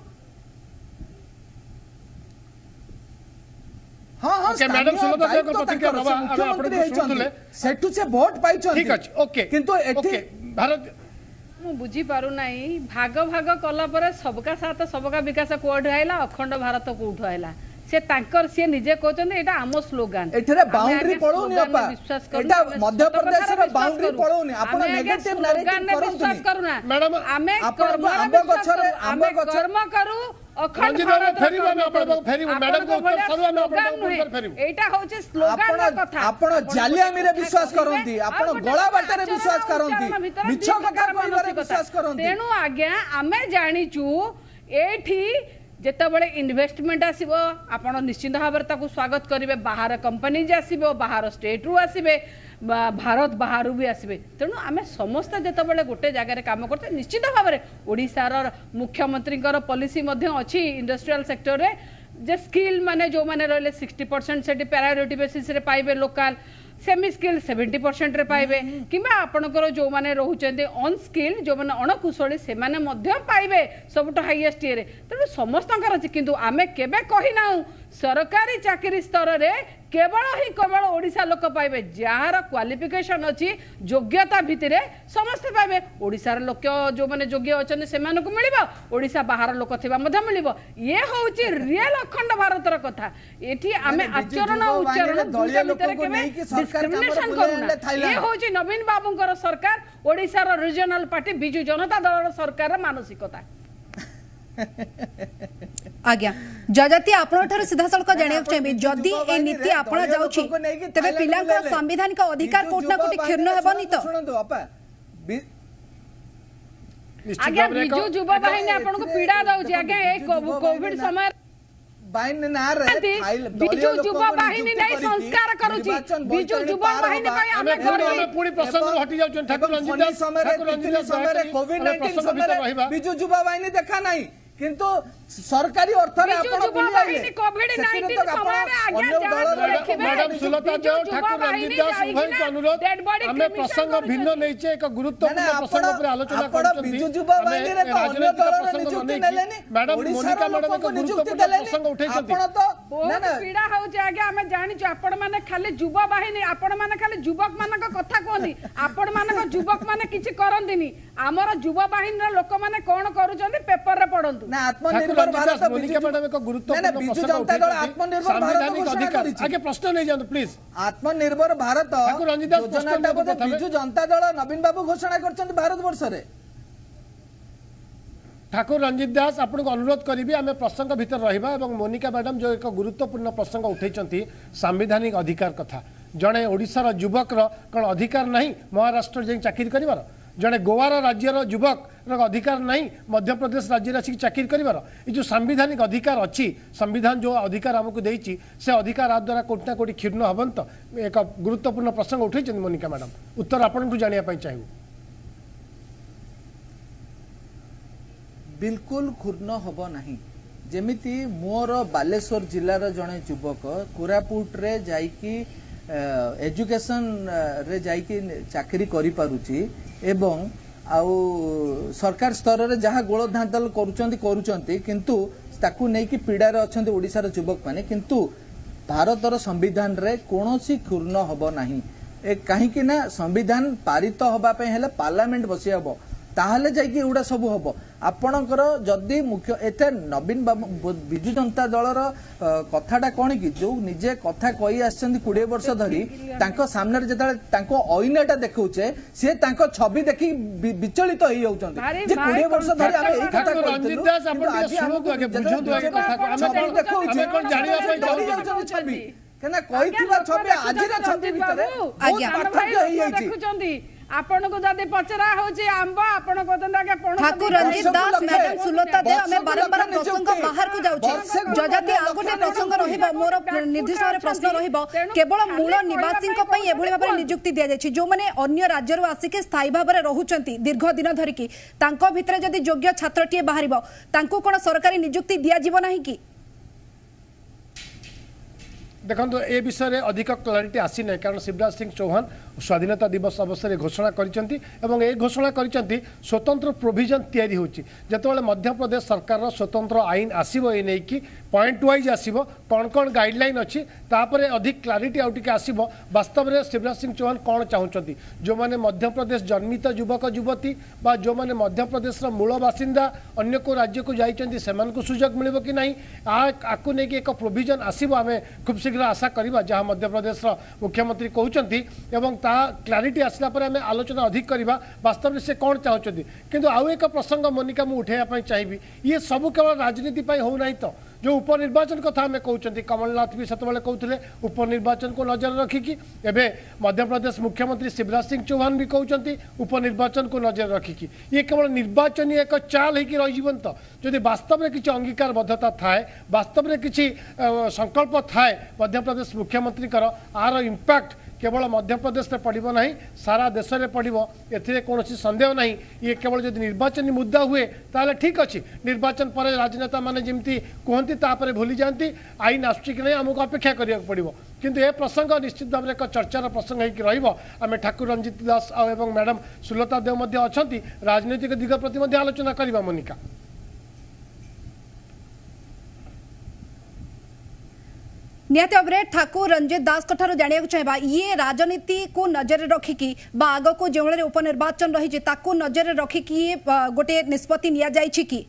हां हां ओके मैडम सुलता देव को प्रतिक्रिया रवा आपण को सुनतले सेटु से वोट पाइछन्ती ठीक अछि ओके किंतु एठी भारत मु बुझी पारु नाही भाग भाग कला परे सबका साथ सबका विकास कोड आइला अखंड भारत कोठ आइला से तांकर से निजे कहचंदे एटा आमो स्लोगन एठरे बाउंड्री पळोनी अपा एटा मध्य प्रदेश रे बाउंड्री पळोनी आपण नेगेटिव नैरेटिव करूना मैडम आमे आपण आंब गछरे आंब कर्म करू अखंड भारत फेरिबो ना आपण फेरिबो मैडम को उत्तर सरुआ में आपण उत्तर फेरिबो एटा होचे स्लोगन कथा आपण जालियामी रे विश्वास करंती आपण गोळा बाटे रे विश्वास करंती मिछ कथा कहबारे विश्वास करंती तेनु आज्ञा आमे जानिचू एठी जेतेबेले इन्वेस्टमेंट आसीबो आपण निश्चित भाव में स्वागत करेंगे बाहर कंपनी आसीबो बाहर स्टेट रु आसीबे भारत बाहर भी आसबे तेणु आम समस्त जितेबाला गोटे जगार काम करते निश्चित भाव में ओडिशार मुख्यमंत्री पॉलिसी अच्छी इंडस्ट्रियल सेक्टर रे जे स्किल माने जो माने रहिले 60% से प्रायोरिटी बेसिस रे पाइबे लोकल सेमी स्किल 70% रे पाइबे किंबा आपनकर जो माने रहउचंदे अन स्किल जो माने अणकुशली से माने मध्य पाइबे सबटो हाईएस्ट रे तेणु समस्तंकर अछि किंतु आमे केबे कहि नाउ सरकारी चाकरी स्तर रे केवल ओडिशा लोक पाइबे जार क्वालिफिकेशन अछि योग्यता भितरे समस्त पाइबे ओडिशार लोक जो माने योग्य अछन से मानको मिलिबो ओडिशा बाहर लोक थिबा मध्य मिलिबो ये होउची रियल अखंड भारतर कथा एठी आमे आचरण उच्चारण दुनिया भितर केबे डिस्क्रिमिनेशन करूना ये होउची नवीन बाबूंकर सरकार ओडिशार रीजनल पार्टी बिजु जनता दल सरकार मानसिकता आज्ञा जजती आपठार सीधा सड़क जाना चाहिए जदि ए नीति आपणा जाउछि तबे पिलांकर संवैधानिक अधिकार कोट ना कोट क्षीर्ण हेबनी तो आज्ञा बिजु युवा बाहिनी आपन को पीड़ा दउछि आज्ञा ए कोविड समय बाइन ना रे बिजु युवा बाहिनी नै संस्कार करूछि बिजु युवा बाहिनी पय आमे घर पूरी प्रसंग हटि जाउछन ठाकुर रंजीत दास ठाकुर रंजीत दास समय कोविड 19 समय बिजु युवा बाहिनी देखा नाही किंतु सरकारी अर्थ रे आपण बुली आइले कोविड 19 समय रे आज्ञा जात देखिबे मैडम सुलता देव ठाकुर रंजीत दास उभय को अनुरोध हमें प्रसंग भिन्न नै छे एक गुरुत्वपूर्ण प्रसंग पर आलोचना करछथि बिजु युवा बाहिनी रे तो अन्य दल नियुक्ति नेलेनी मैडम मोनिका मैडम को गुरुत्वपूर्ण प्रसंग उठैछथि आपण तो ना ना पीड़ा होउछ आज्ञा हमें जानि छु आपण माने खाली युवा बाहिनी आपण माने खाली युवक मानक कथा कोनी आपण मानक युवक माने किछि करंदिनी हमर युवा बाहिनी रे लोक माने कोन करूछन्ती पेपर रे पढंतु ना आत्मनिर्भर भारत मोनिका मैडम एक गुरुत्वपूर्ण बिजु जनता दल आत्मनिर्भर भारत अधिकार आगे प्रश्न नहीं जानतो प्लीज आत्मनिर्भर भारत ठाकुर रंजीत दास योजनाटा बोधे बिजु जनता दल नवीन बाबू घोषणा करछन्ती भारत वर्ष रे ठाकुर रंजीत दास आपन को अनुरोध करी आम प्रसंग भीतर रहिबा एवं मोनिका मैडम जो एक गुरुत्वपूर्ण प्रसंग उठैछन्ती संवैधानिक अधिकार कथा जणे ओडिशार युवक कौन अधिकार नहीं महाराष्ट्र जाई चाकरी करिवार जड़े गोवार राज्यर युवक अधिकार नहीं मध्य प्रदेश राज्य आसिक चाकरी कर जो संवैधानिक अधिकार अच्छी संविधान जो अधिकार आमको देती से अधिकार आ द्वारा कोटि ना कोटि क्षीर्ण हबन तो एक गुरुत्वपूर्ण प्रसंग उठे मोनिका मैडम उत्तर आपन जानापी चाहिए बिल्कुल क्षुण्ण हब नहीं जेमिति मोर बालेश्वर जिलार जड़े युवक कोरापुट रे जाइकी एजुकेशन रे जाइकी चाकरी करि पारुची एवं आउ सरकार स्तर रे जहाँ गोल धांतल करुचंती किंतु ताकू नहीं कि पीड़ा रे अछंती ओडिशार युवक माने किंतु भारतर संविधान रे कोनोसी क्षुण्ण हब नाही ए काहे कि ना संविधान पारित हबा पे हेले पार्लियामेंट बसी हबो ताहले जाइकी एउडा सब हबो आपणकर जदि मुख्य एते नवीन बाबू विजु जनता दलर कथाटा कौन कि जो निजे कथा कही आछन 20 वर्ष धरी तांको सामने जेता अइनाटा देखौचे से तांको छवि देखि विचलित हो जाउछन जे 20 वर्ष धरी हम एई कथा रंजित दास आपण सुनो आगे बुझो तो आगे कथा हम देखौचे कोन जानिया पई जाउछन छवि केना कहिथिबा छवि आजिरा छवि भितरे आज्ञा देखुचंदी आपण को जदि पचरा होची आंबा आपण को तंदा कोन ठाकुर रंजित दास मैडम सुलता देव हमें बारंबार प्रसंग बाहर को जाउछे जजति आ गोटे प्रसंग रहिबो मोर निर्दिष्ट भाबे प्रश्न रहिबो केवल मूल निवासी को पई एभଳି भाबे नियुक्ति दिया जायछि जो माने अन्य राज्य रो आसी के स्थायी भाबे रहुचंती दीर्घ दिन धरि की तांको भितरे जदि योग्य छात्रटिए बाहरिबो तांको कोन सरकारी नियुक्ति दिया जीव नाही की देखो ए विषय में अधिक क्लारिटी आसी ना कारण शिवराज सिंह चौहान स्वाधीनता दिवस अवसर में घोषणा कर घोषणा कर स्वतंत्र प्रोविजन तैयारी होची जेतेबेले मध्य प्रदेश सरकार स्वतंत्र आईन आसीबो ए नै कि पॉइंट वाइज आसीबो कौन कौन गाइडलाइन अच्छी तापर अधिक क्लारिटी आउ टिके आसीबो वास्तव में शिवराज सिंह चौहान कौन चाहते जो मैंने मध्य प्रदेश जन्मित युवक युवती बा जो मैंने मध्य प्रदेश मूल बासिंदा अन्य को राज्य को जाइछन्ती सेमान को सुजोग मिलिबो कि नहीं आकु नै कि एक प्रोविजन आसीबो आमे खूब शीघ्र आशा करिबा जहां मध्य प्रदेश मुख्यमंत्री कहउछन्ती एवं ता क्लारिटी आसला पर आमे आलोचना अधिक करिबा वास्तव में से कौन चाहउछन्ती किंतु आउ एक प्रसंग मोनिका मु उठाइबा पई चाहिबी ये सब केवल राजनीति पई हो नाही तो जो उपनिर्वाचन कथा आम कहते कमलनाथ भी सेतबेले कहते उपनिर्वाचन को नजर रखिकी एबे मध्य प्रदेश मुख्यमंत्री शिवराज सिंह चौहान भी कहते उपनिर्वाचन को नजर रखिकी ये केवल निर्वाचन एक चाल होकर रहीजन तो जदि वास्तव में किसी अंगीकारबद्धता थाए वास्तव में किसी संकल्प थाए मध्य प्रदेश मुख्यमंत्री आर इंपैक्ट केवल मध्य प्रदेश में पड़ो ना सारा देश में पड़ो एवं सन्देह ना ये केवल जब निर्वाचन मुद्दा हुए ताले ठीक अच्छे निर्वाचन पर राजनेता मैंने जमी कहती तापर भूली जाती आईन आसुची कि नहीं आमको अपेक्षा करा पड़ो किंतु ए प्रसंग निश्चित भाव में एक चर्चार प्रसंग होमें ठाकुर रंजित दास और मैडम सुलता देव अच्छा राजनैतिक दिग प्रति आलोचना करवा मोनिका निहत भाव में ठाकुर रंजित दास जाना चाहिए ये राजनीति को नजर रखिकी आग को जो उपनिर्वाचन रही नजर रखिकी गोटे निष्पत्ति निया जाइछि कि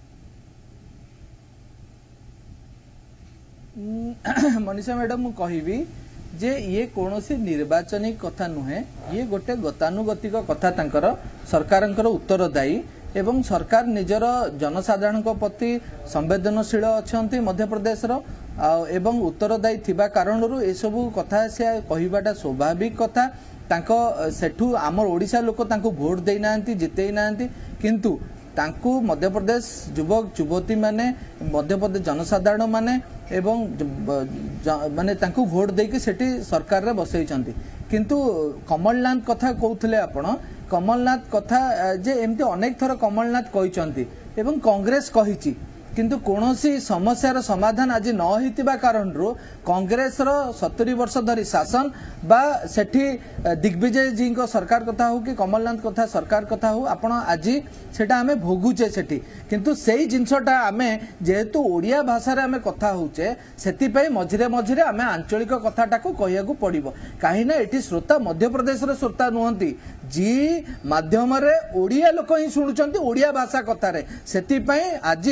मनीषा मैडम मु कहबी जे ये कौनसी निर्वाचनिक कथा नुहे ये गोटे गतानुगतिक कथा तांकर सरकारंकर उत्तरदायी एवं सरकार निजर जनसाधारण प्रति संवेदनशील अच्छा मध्य प्रदेश एवं उत्तरदायी थिबा कारणरू ए सब कथा से कहबाटा स्वाभाविक कथा तांको सेठू आमर ओडिशा लोक तांको भोट दे नांती जिते नांती किंतु तांको मध्य प्रदेश युवक युवती माने मध्य प्रदेश जनसाधारण माने एवं माने तांको भोट देके सेठी सरकार रे बसैछंती किंतु कमलनाथ कथा कहउथले आपण कमलनाथ कथा जे एमती अनेक थर कमलनाथ कहिसंती एवं कांग्रेस कहिछि किंतु कोनोसी समस्यार समाधान आज न होइतिबा कारणरू कांग्रेस रो 70 वर्ष धरी शासन बा सेठी दिग्विजय जी को सरकार कथा हो कि कमलनाथ कथा सरकार कथा हो आपण आज सेटा हमें भोगुचे सेठी किंतु सेही जिंसटा हमें जेहेतु ओडिया भाषा रे हमें कथा होचे सेति पई मझिरे मझिरे हमें आंचलिक कथाटा को कहिया को पड़िबो काहे ना एठी श्रोता मध्य प्रदेश रे श्रोता नुहंती जी माध्यम रे ओडिया लोक ही सुनुचंती ओडिया भाषा कथा रे सेति पई आज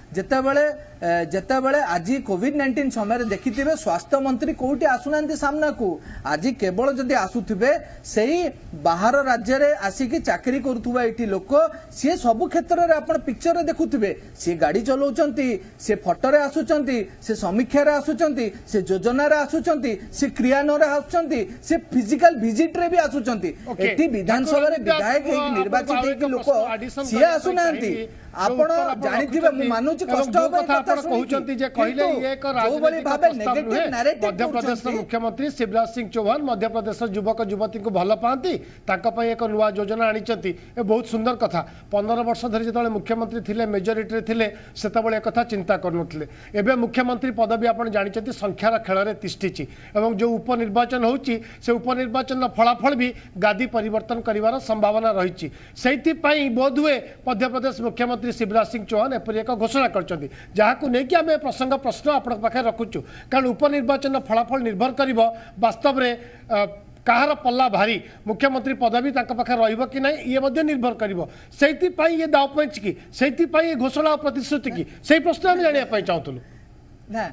जेतेबेले आज कोविड-19 समय देखिथिबे स्वास्थ्य मंत्री कोठी आसुनांती सामना को आज केवल जदि आसुथिबे सेही बाहर राज्य रे आसिकी चाकरी करूथुबा एठी लोक से सब क्षेत्र रे आपण पिक्चर रे देखुथिबे से गाड़ी चलाउचंती से फोटो रे आसुचंती से समीक्षा रे आसुचंती से योजना रे आसुचंती से क्रियान्वयन रे आसुचंती से फिजिकल विजिट रे भी आसुचंती एठी विधानसभा रे विधायक निर्वाचित हेकि लोक से आसुनांती आपण जानिथिबे मु मानुची कष्ट कहते जे कहले ये एक राजनीतिक प्रस्ताव नुहे मध्य प्रदेश मुख्यमंत्री शिवराज सिंह चौहान मध्य प्रदेश युवक युवती को भल पाती एक नुआ योजना आनी बहुत सुंदर कथा 15 वर्ष धरी जो मुख्यमंत्री थिले मेजोरिटी थिले सेतबेले एक कथा चिंता करनुथिले एबे मुख्यमंत्री पदवी आपण जानिचंती संख्यार खेल रे तिष्ठिछि एवं जो उपनिर्वाचन होउची से उपनिर्वाचन फलाफल भी गादी परिवर्तन करिवार संभावना रहिछि सेति पई बोधुए मध्य प्रदेश मुख्यमंत्री शिवराज सिंह चौहान एपरि एक घोषणा करछन्ती जहां नहीं आम प्रसंग प्रश्न आपण पाखे रखुचु कारण उपनिर्वाचन फलाफल निर्भर कर वास्तव में कहार पल्ला भारी मुख्यमंत्री पदवी पाखे रहिबो कि नहीं ये मध्य निर्भर करिवो सेति पई ये दाव पंच की सेति पई ये घोषणा और प्रतिश्रुति की सेही प्रश्न हम जानिया पई चाहतलु ना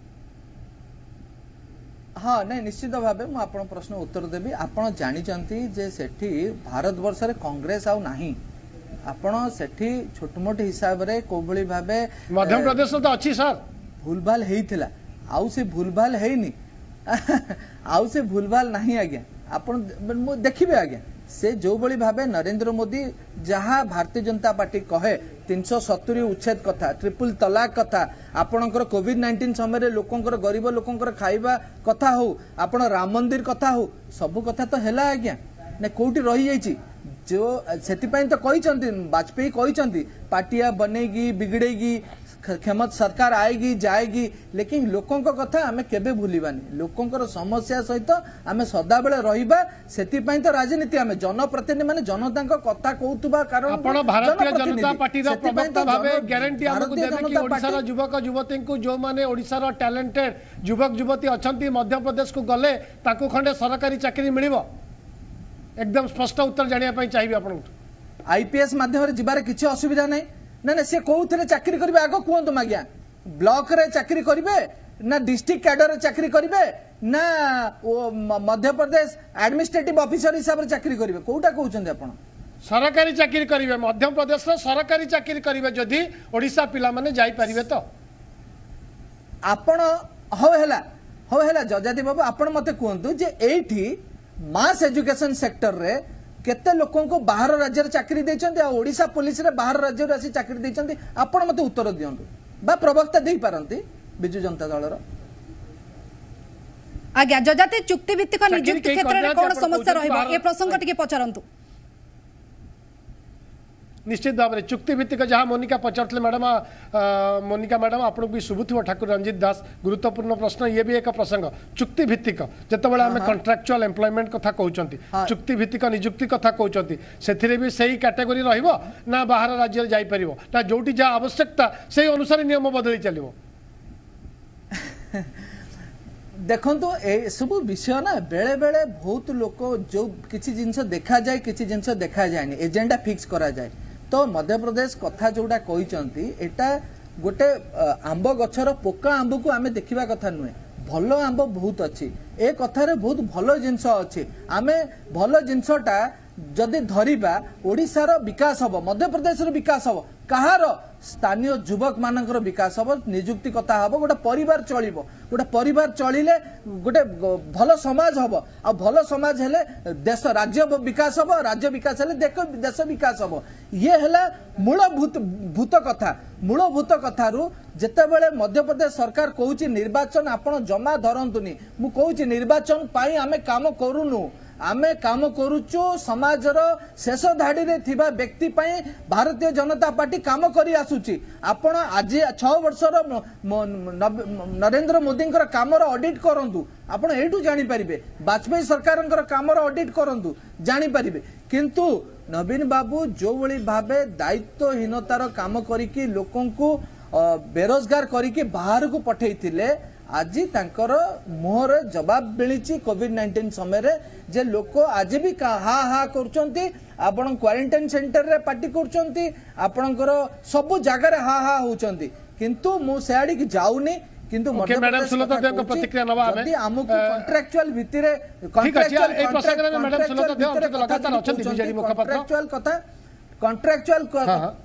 हाँ नहीं निश्चित भाव मुझे आप प्रश्न उत्तर देवी आपड़ जानते जे सेठी भारत वर्ष रे कांग्रेस आउ नाही आपण सेठी छोटमोट हिसाब रे कोभली भाबे मध्य प्रदेश तो अच्छी सर भूलभाल हेइथिला आउ से भूलभाल हेइनी आउ से भूलभाल नहीं आज्ञा आपण देखिबे आज्ञा से जो बड़ी भाबे नरेंद्र मोदी जहाँ भारतीय जनता पार्टी कहे 370 उच्छेद कथा ट्रिपल तलाक कथा आपणकर कोविड-19 समय लोकंकर गरीब लोकंकर खाइबा कथा हो आपण राम मंदिर कथा हो सब कथा तो हैला आज्ञा ने कोठी रही जाइछि जो सेति पई तो कहिसंती वाजपेयी कहिसंती पार्टिया बनेगी बिगड़ेगी क्षमता सरकार आएगी जाएगी लेकिन लोकों को कथा आमे केबे भूलिबानी लोकों समस्या सहित आमे सदा बेले रहिबा सेति पई तो राजनीति आमे जनप्रतिनिधि माने जनता को कथा कहउतबा कारण आपण भारतीय जनता पार्टी रो प्रवक्ता भाबे ग्यारंटी हमकु देबे कि ओडिसा रो युवक युवती को जो माने ओडिसा रो टैलेंटेड युवक युवती अछंती मध्य प्रदेश को गले ताकू खंडे सरकारी चाकरी मिलिबो एकदम स्पष्ट उत्तर जानिया पई चाहिबे आपण आईपीएस माध्यम रे जिबारे किछि असुविधा नै ना ना से कोउथरे चाकरी करबे आगो कोंतो मागिया ब्लॉक रे चाकरी करबे ना डिस्ट्रिक्ट कैडर रे चाकरी करबे ना मध्य प्रदेश एडमिनिस्ट्रेटिव ऑफिसर हिसाब रे चाकरी करबे कोउटा कहउछन आपण सरकारी चाकरी करिवे मध्य प्रदेश रे सरकारी चाकरी करिवे जदी ओडिसा पिला माने जाई परिवे तो आपण हो हेला जजाति बाबू आपण मते कहंतु जे एठी मास एजुकेशन सेक्टर रे केते लोकों को बाहर राज्य रे चाकरी देचंती आ ओडिसा पुलिस रे बाहर राज्य रे आसी चाकरी देचंती आपण मते उत्तर दियंतु बा प्रवक्ता देई पारंती बिजु जनता दल रो आज्ञा जजाति चुक्ति भित्तिक नियुक्ति क्षेत्र रे कोन समस्या रहइबो ए प्रसंग टिके पचारंतु निश्चित भाव में चुक्ति भित्तिक जहाँ मोनिका पचारते मैडम मोनिका मैडम आपको भी शुभुव ठाकुर रंजित दास गुरुत्वपूर्ण प्रश्न ये भी एक प्रसंग चुक्ति भित्तिक जितेबाला आम कंट्राक्चुअल एम्प्लॉयमेंट कथा कहते चुक्ति भित्तिक नियुक्ति कथा कहते से भी सही कैटेगोरी ना बाहर राज्य जापर ना जोटी जहाँ आवश्यकता से अनुसार नियम बदली चलो देखो ए सब विषय ना बेले बेले बहुत लोक जो किसी जिनस देखा जाए किसी जिनस देखा जाए एजेंडा फिक्स करा जाए तो मध्य प्रदेश कथा जोड़ा कहते एटा गोटे आंब गछर पोका आंब को आमे देखिबा कथा नुहे भल आंब बहुत अच्छी ए कथार बहुत भल जिनस अच्छी आमे भल जिनसटा जदि धरिबा ओडिशार विकास हबो मध्य प्रदेश रो विकास हबो कहार स्थानीय युवक मानकर विकास हबो नियुक्ति कथा हबो गोटे परिवार चलिले गोटे भल समाज हबो आ भल समाज हेले देश राज्य विकास हबो राज्य विकास हेले देश विकास हबो ये हेला मूलभूत कथारू जेतेबेले मध्य प्रदेश सरकार कहूची निर्वाचन आपण जमा धरंतुनी मु कहूची निर्वाचन पाई आमे काम करूनु आमे काम करूचु समाजर शेष धाड़ी रे थिबा व्यक्ति पई भारतीय जनता पार्टी काम करी आसुची आपण आज 6 वर्षर नरेंद्र मोदी कामर ऑडिट करंतु आपण एठू जानि परिबे वाजपेयी सरकारंकर कामर ऑडिट करंतु जानि परिबे किंतु नवीन बाबू जो बड़ी भाबे दायित्वहीनतार काम करिकि लोकन को बेरोजगार करिकि बाहर को पठेइथिले आज तांकर मुहर जवाब मिली कोविड-19 समय रे जे लोक आज भी हा हा करचंती आपण क्वारंटाइन सेंटर रे पार्टी करचंती आपणकर सब जगह रे हा हा होचंती किंतु मु सेआडी की जाउनी किंतु मध्य मैडम सुलता देव का प्रतिक्रिया नवा हमें यदि हमकु कॉन्ट्रैक्चुअल भितिरे कॉन्ट्रैक्चुअल ए प्रसंग रे मैडम सुलता देव हम तो लगातार अछंती बीजेडी मुखपात्र कॉन्ट्रैक्चुअल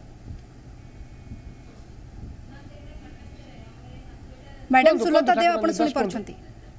मैडम सुलता देव आपण सुनि परछंती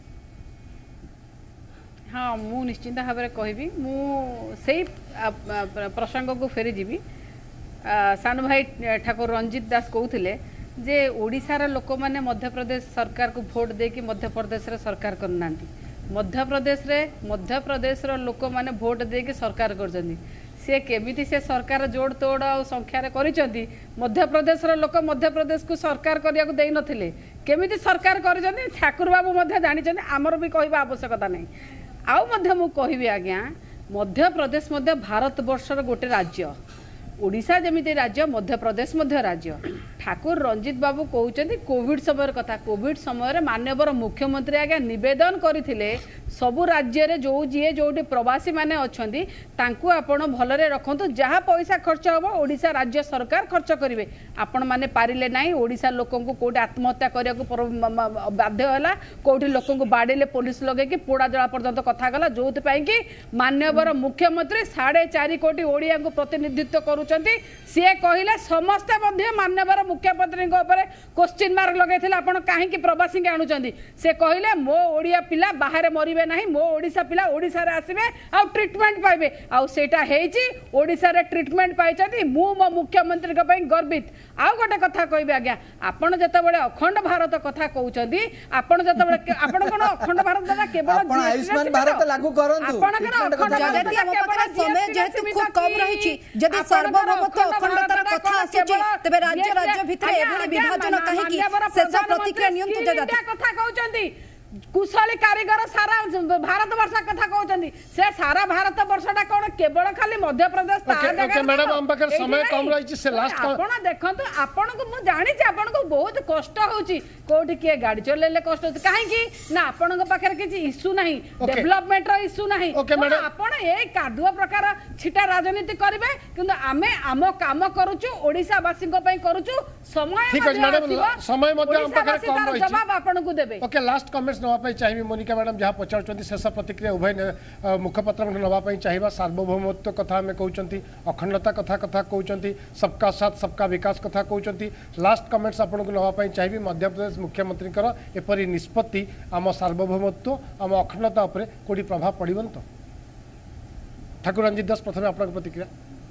हाँ मु निश्चिंत भाव में कहबी मु सेही प्रसंग को फेरी जीवी सान भाई ठाकुर रंजित दास कहते जे ओडिशार लोक मैंने मध्य प्रदेश सरकार को भोट देकी मध्य प्रदेश रे सरकार करना मध्य प्रदेश लोक मैंने भोट देकी सरकार कर सी केमिति से सरकार जोड़ तोड़ और संख्यार करिसेंती मध्य प्रदेश लोक मध्य प्रदेश को सरकार करिया को देई नथिले केमिति सरकार करिसेंती ठाकुर बाबू मध्य जानिसेंती आमर भी कहबा आवश्यकता नहीं आउ मध्य मु कहबी आज्ञा मध्य प्रदेश मध्य भारत वर्षर गोटे राज्य ओडिशा जमिति राज्य मध्य प्रदेश मध्य राज्य ठाकुर रंजित बाबू कहते कोविड समय कथा कोविड समय माननीय मुख्यमंत्री आज्ञा निवेदन करथिले सबु राज्य रे जो जी जो प्रवासी माने अछंती तांकू आपण भलरे रखंतु जहाँ पैसा खर्च हम ओडिशा राज्य सरकार खर्च करेंगे आपण माने पारिले नाही ओडिशा लोक कोटी आत्महत्या करने को बाध्य है कोटी लोक बाड़े पुलिस लगे कि पोड़ा जला पर्यंत कथा गला जो कि माननीय मुख्यमंत्री 4.5 कोटी ओडिया को प्रतिनिधित्व करुचंती सी कहले समस्ते माननीय मुख्यमंत्री क्वेश्चन मार्क लगे आपण कहीं प्रवासी के आणुचंती से कहले मो ओडिया पिला बाहर मरबे नहीं मो ओडिशा पिला ओडिशा रे आसीबे आ ट्रीटमेंट पाइबे आ सेटा हेची ओडिशा रे ट्रीटमेंट पाइचंती मु मो मुख्यमंत्री को पई गर्वित आ गोटे कथा कहबे आज्ञा आपण जतबेले अखंड भारत कथा कहउचंती आपण जतबेले आपण कोन अखंड भारत दादा केवल आपण आयुष्मान भारत लागू करंतु जगति हम पकड़ा समय जेतु खूब कम रहिछि जदि सार्वभौमत्व अखंडतार कथा आसीछि तबे राज्य राज्य भितरे एभली विभाजन काहे कि शेष प्रतिक्रिया नियंत्रित जगति कथा कहउचंती कुशली कारीगर सारा भारत वर्ष कथा कहते से सारा भारत वर्षटा कौन केवल खाली मध्य प्रदेश समय कम रही देखो आपन को मुझे जानी आपन को बहुत कष्ट होची कोठी किए गाड़ी चलेले कष्ट होची कहीं ना आपन पाखे किसी इश्यू नहीं डेवलपमेंट रो इश्यू नहीं आपन ए कादुआ प्रकार छिटा राजनीति करेंगे किंतु आमे आम काम करूचु ओडिशा वासी करूचु समय जवाब आपन को देबे ओके लास्ट कमेंट्स नवाई चाहिए मोनिका मैडम जहाँ पचार शेष प्रतिक्रिया उभय मुखपात्र नवाई चाहिए सार्वभौमत्व कथा आम कहते अखंडता कथा कथा कहते सबका साथ सबका विकास कथा कहते लास्ट कमेंट्स आपको नवाई चाहिए मध्य प्रदेश मुख्यमंत्री एपरी निष्पत्ति आम सार्वभौमत्व आम अखंडता उपर कोड़ी प्रभाव पड़न तो ठाकुर रंजित दास प्रथम आप प्रतिक्रिया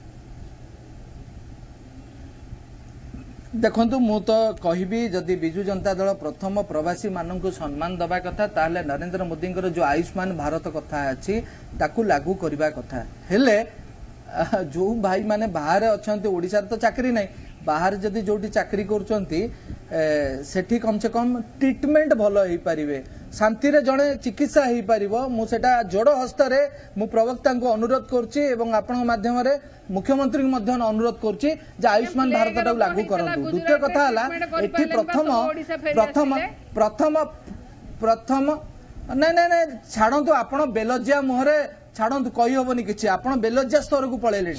देखु मु तो कहबी जदि बिजु जनता दल प्रथम प्रवासी मानक सम्मान दबा कथा ताहले नरेंद्र मोदी जो आयुष्मान भारत कथा अच्छी ताकू लागू करबा कथा हेले जो भाई माने बाहर अच्छा ओडिशा तो चाकरी नहीं बाहर जदि जोटी चाकरी करुचंती सेठी कम से कम ट्रीटमेंट भल हो पारिबे शांति रे जड़े चिकित्सा हो पारिबो मु सेटा जोड़ हस्तरे मु प्रवक्ता को अनुरोध करछि एवं आपन माध्यम रे मुख्यमंत्री को मध्य अनुरोध करछि जे आयुष्मान भारत टा लागू करंतु द्वितीय कथा हला एठी प्रथम प्रथम प्रथम नहीं नहीं नहीं छाड़ंतु आपन बेलजिया मुहरे छाड़ू कही हेनी कि बेलज्जा स्तर को पलैले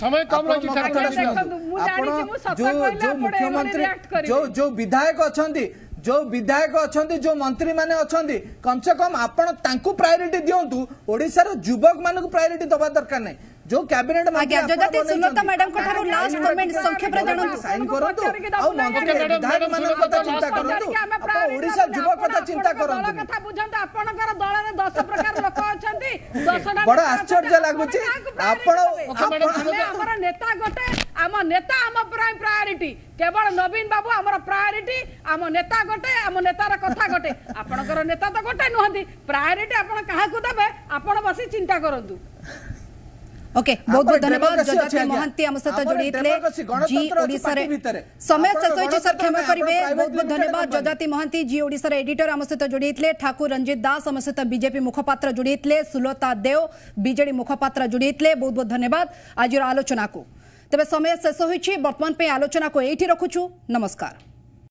जो मुख्यमंत्री जो विधायक अच्छा जो मंत्री माने अच्छा कम से कम आपण तांकू प्रायोरिटी दिंतु ओडिशा युवक मान प्रायोरिटी दबा दरकार नहीं जो कैबिनेट जगति सुलता मैडम को थारो लास्ट कमेंट संक्षेप रे जानंतु साइन करंतु आ मंत्री विधायक मान कथा चिंता करंतु आप ओडिशा युवक कथा चिंता करंतु कथा बुझंतु आपनकर दल रे 10 प्रकार लोक अछंती 10टा बड़ा आश्चर्य लागुची आपण हमर नेता गोटे आम नेता आम प्रायोरिटी केवल नवीन बाबू आमर प्रायोरिटी आम नेता गोटे आम नेतार कथा गोटे आपनकर नेता तो गोटे नुहंती प्रायोरिटी आपण काहा को देबे आपण बसी चिंता करंतु ओके बहुत बहुत धन्यवाद जगति महांती आम सहित जोड़ी जी ओडिशा रे समय शेष होइछि सर क्षमा करिवे बहुत बहुत धन्यवाद जगति महांती जी ओडिशा रे एडिटर आम सहित जोड़ी ठाकुर रंजित दास आम सहित बीजेपी मुखपात्र जोड़ी सुलता देव बीजेडी मुखपात्र जोड़ी बहुत बहुत धन्यवाद आज आलोचना को तेज समय शेष होइछि वर्तमान पे आलोचना को एठी रखुछु नमस्कार।